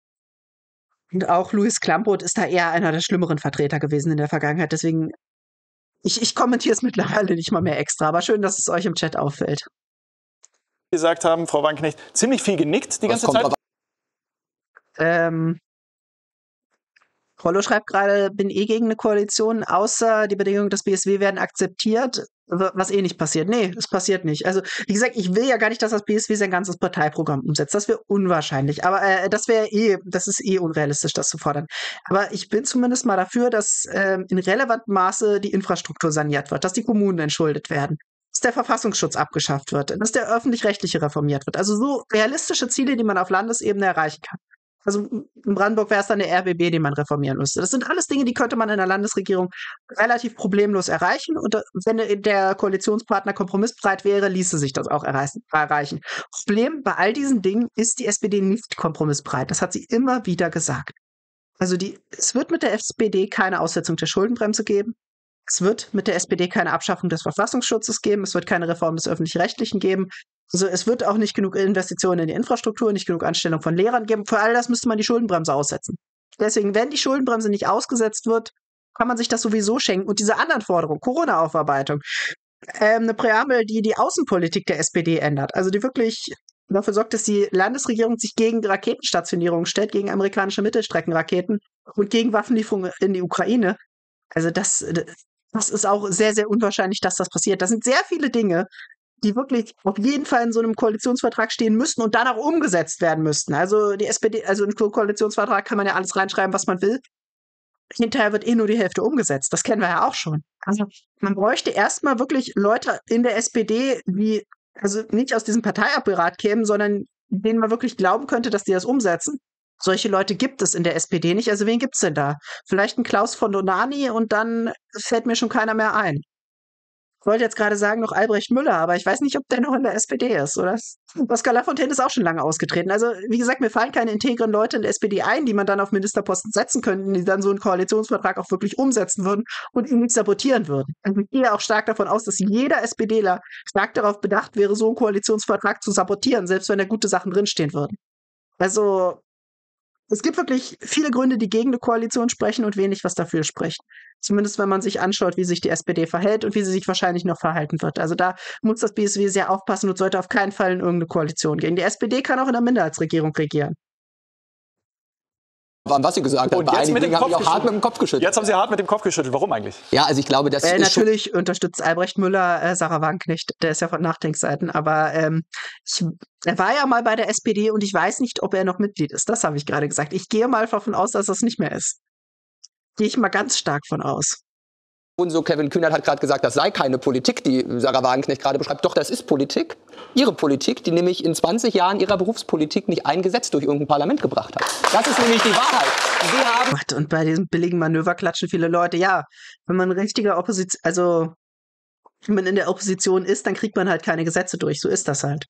Und auch Louis Klamroth ist da eher einer der schlimmeren Vertreter gewesen in der Vergangenheit. Deswegen, ich, ich kommentiere es mittlerweile nicht mal mehr extra. Aber schön, dass es euch im Chat auffällt. Gesagt haben, Frau Wagenknecht, ziemlich viel genickt die ganze Zeit. Ähm, Rollo schreibt gerade, bin eh gegen eine Koalition, außer die Bedingungen des B S W werden akzeptiert, was eh nicht passiert. Nee, das passiert nicht. Also, wie gesagt, ich will ja gar nicht, dass das B S W sein ganzes Parteiprogramm umsetzt. Das wäre unwahrscheinlich. Aber äh, das wäre eh, das ist eh unrealistisch, das zu fordern. Aber ich bin zumindest mal dafür, dass äh, in relevantem Maße die Infrastruktur saniert wird, dass die Kommunen entschuldet werden, dass der Verfassungsschutz abgeschafft wird, dass der öffentlich-rechtliche reformiert wird. Also so realistische Ziele, die man auf Landesebene erreichen kann. Also in Brandenburg wäre es dann der R B B, den man reformieren müsste. Das sind alles Dinge, die könnte man in der Landesregierung relativ problemlos erreichen. Und wenn der Koalitionspartner kompromissbereit wäre, ließe sich das auch erreichen. Problem bei all diesen Dingen ist die S P D nicht kompromissbereit. Das hat sie immer wieder gesagt. Also die, es wird mit der S P D keine Aussetzung der Schuldenbremse geben. Es wird mit der S P D keine Abschaffung des Verfassungsschutzes geben. Es wird keine Reform des Öffentlich-Rechtlichen geben. Also es wird auch nicht genug Investitionen in die Infrastruktur, nicht genug Anstellung von Lehrern geben. Für all das müsste man die Schuldenbremse aussetzen. Deswegen, wenn die Schuldenbremse nicht ausgesetzt wird, kann man sich das sowieso schenken. Und diese anderen Forderungen, Corona-Aufarbeitung, ähm, eine Präambel, die die Außenpolitik der S P D ändert, also die wirklich dafür sorgt, dass die Landesregierung sich gegen Raketenstationierungen stellt, gegen amerikanische Mittelstreckenraketen und gegen Waffenlieferungen in die Ukraine. Also das, das ist auch sehr, sehr unwahrscheinlich, dass das passiert. Das sind sehr viele Dinge, die wirklich auf jeden Fall in so einem Koalitionsvertrag stehen müssten und dann auch umgesetzt werden müssten. Also die S P D, also im Koalitionsvertrag kann man ja alles reinschreiben, was man will. Hinterher wird eh nur die Hälfte umgesetzt. Das kennen wir ja auch schon. Also man bräuchte erstmal wirklich Leute in der S P D, die also nicht aus diesem Parteiapparat kämen, sondern denen man wirklich glauben könnte, dass die das umsetzen. Solche Leute gibt es in der S P D nicht. Also wen gibt's denn da? Vielleicht ein Klaus von Donani und dann fällt mir schon keiner mehr ein. Ich wollte jetzt gerade sagen noch Albrecht Müller, aber ich weiß nicht, ob der noch in der S P D ist, oder? Pascal Lafontaine ist auch schon lange ausgetreten. Also, wie gesagt, mir fallen keine integren Leute in der S P D ein, die man dann auf Ministerposten setzen könnten, die dann so einen Koalitionsvertrag auch wirklich umsetzen würden und ihn nicht sabotieren würden. Also ich gehe auch stark davon aus, dass jeder SPDler stark darauf bedacht wäre, so einen Koalitionsvertrag zu sabotieren, selbst wenn da gute Sachen drinstehen würden. Also, Es gibt wirklich viele Gründe, die gegen eine Koalition sprechen und wenig, was dafür spricht. Zumindest wenn man sich anschaut, wie sich die S P D verhält und wie sie sich wahrscheinlich noch verhalten wird. Also da muss das B S W sehr aufpassen und sollte auf keinen Fall in irgendeine Koalition gehen. Die S P D kann auch in der Minderheitsregierung regieren. Was Sie gesagt haben, Und bei jetzt einigen mit dem Dingen habe ich Kopf auch hart mit dem Kopf geschüttelt. Jetzt haben Sie hart mit dem Kopf geschüttelt. Warum eigentlich? Ja, also ich glaube, das Äh, ist schon natürlich unterstützt Albrecht Müller äh, Sarah Wagenknecht, der ist ja von Nachdenkseiten, aber ähm, ich, er war ja mal bei der S P D und ich weiß nicht, ob er noch Mitglied ist. Das habe ich gerade gesagt. Ich gehe mal davon aus, dass das nicht mehr ist. Gehe ich mal ganz stark von aus. Und so, Kevin Kühnert hat gerade gesagt, das sei keine Politik, die Sarah Wagenknecht gerade beschreibt. Doch, das ist Politik. Ihre Politik, die nämlich in zwanzig Jahren ihrer Berufspolitik nicht ein Gesetz durch irgendein Parlament gebracht hat. Das ist nämlich die Wahrheit. Sie haben Gott, und bei diesem billigen Manöver klatschen viele Leute. Ja, wenn man richtiger Opposition, also wenn man in der Opposition ist, dann kriegt man halt keine Gesetze durch. So ist das halt.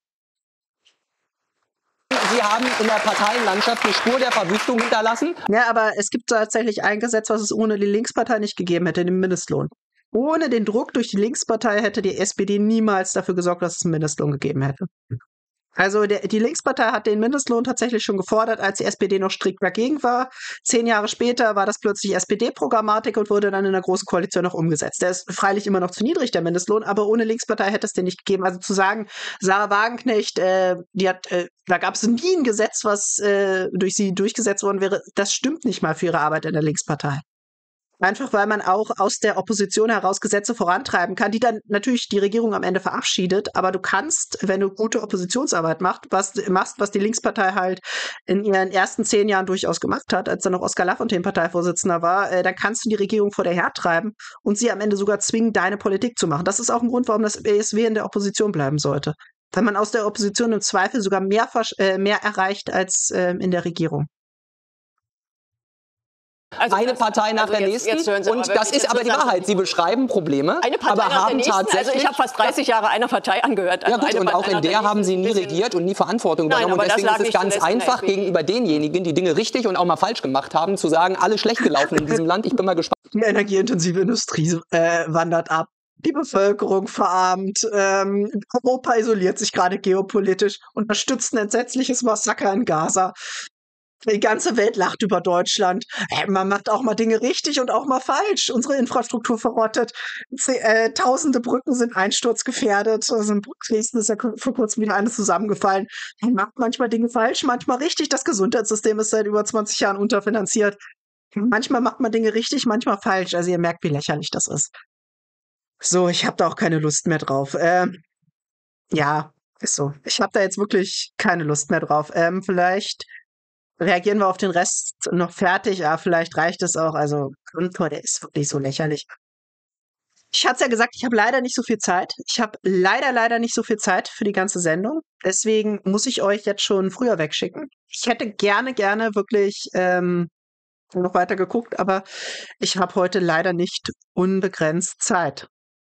Sie haben in der Parteienlandschaft eine Spur der Verwüstung hinterlassen. Ja, aber es gibt tatsächlich ein Gesetz, was es ohne die Linkspartei nicht gegeben hätte, den Mindestlohn. Ohne den Druck durch die Linkspartei hätte die S P D niemals dafür gesorgt, dass es einen Mindestlohn gegeben hätte. Also der, die Linkspartei hat den Mindestlohn tatsächlich schon gefordert, als die S P D noch strikt dagegen war. Zehn Jahre später war das plötzlich S P D-Programmatik und wurde dann in der Großen Koalition noch umgesetzt. Der ist freilich immer noch zu niedrig, der Mindestlohn, aber ohne Linkspartei hätte es den nicht gegeben. Also zu sagen, Sarah Wagenknecht, äh, die hat, äh, da gab es nie ein Gesetz, was äh, durch sie durchgesetzt worden wäre, das stimmt nicht mal für ihre Arbeit in der Linkspartei. Einfach weil man auch aus der Opposition heraus Gesetze vorantreiben kann, die dann natürlich die Regierung am Ende verabschiedet. Aber du kannst, wenn du gute Oppositionsarbeit machst, was, machst, was die Linkspartei halt in ihren ersten zehn Jahren durchaus gemacht hat, als dann noch Oskar Lafontaine Parteivorsitzender war, äh, dann kannst du die Regierung vor der Herd treiben und sie am Ende sogar zwingen, deine Politik zu machen. Das ist auch ein Grund, warum das B S W in der Opposition bleiben sollte. Weil man aus der Opposition im Zweifel sogar mehr, äh, mehr erreicht als äh, in der Regierung. Also eine das, Partei nach also der jetzt, nächsten. jetzt und das ist aber die Wahrheit. Sie beschreiben Probleme, eine Partei aber nach haben der nächsten. tatsächlich... Also ich habe fast dreißig Jahre einer Partei angehört. Also ja gut, und auch in der haben Sie nie regiert und nie Verantwortung übernommen. Und deswegen ist es ganz einfach, gegenüber denjenigen, die Dinge richtig und auch mal falsch gemacht haben, zu sagen, alles schlecht gelaufen in diesem Land. Ich bin mal gespannt. Die energieintensive Industrie äh, wandert ab. Die Bevölkerung verarmt, ähm, Europa isoliert sich gerade geopolitisch, unterstützt ein entsetzliches Massaker in Gaza. Die ganze Welt lacht über Deutschland. Hey, man macht auch mal Dinge richtig und auch mal falsch. Unsere Infrastruktur verrottet. Z äh, tausende Brücken sind einsturzgefährdet. Also in Dresden ist ja vor kurzem wieder eine zusammengefallen. Man macht manchmal Dinge falsch, manchmal richtig. Das Gesundheitssystem ist seit über zwanzig Jahren unterfinanziert. Manchmal macht man Dinge richtig, manchmal falsch. Also ihr merkt, wie lächerlich das ist. So, ich habe da auch keine Lust mehr drauf. Ähm, ja, ist so. Ich habe da jetzt wirklich keine Lust mehr drauf. Ähm, vielleicht reagieren wir auf den Rest noch fertig, aber vielleicht reicht es auch. Also, Grundtor, der ist wirklich so lächerlich. Ich hatte es ja gesagt, ich habe leider nicht so viel Zeit. Ich habe leider, leider nicht so viel Zeit für die ganze Sendung. Deswegen muss ich euch jetzt schon früher wegschicken. Ich hätte gerne, gerne wirklich ähm, noch weiter geguckt, aber ich habe heute leider nicht unbegrenzt Zeit.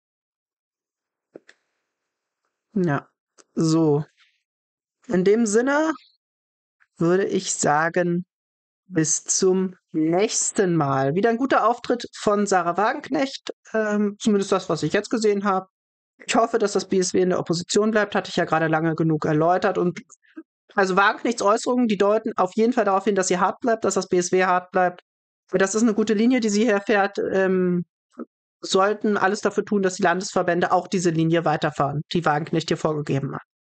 Ja, so. In dem Sinne würde ich sagen, bis zum nächsten Mal. Wieder ein guter Auftritt von Sarah Wagenknecht, ähm, zumindest das, was ich jetzt gesehen habe. Ich hoffe, dass das B S W in der Opposition bleibt, hatte ich ja gerade lange genug erläutert. Und also Wagenknechts Äußerungen, die deuten auf jeden Fall darauf hin, dass sie hart bleibt, dass das B S W hart bleibt. Das ist eine gute Linie, die sie hier fährt. Ähm, sollten alles dafür tun, dass die Landesverbände auch diese Linie weiterfahren, die Wagenknecht hier vorgegeben hat.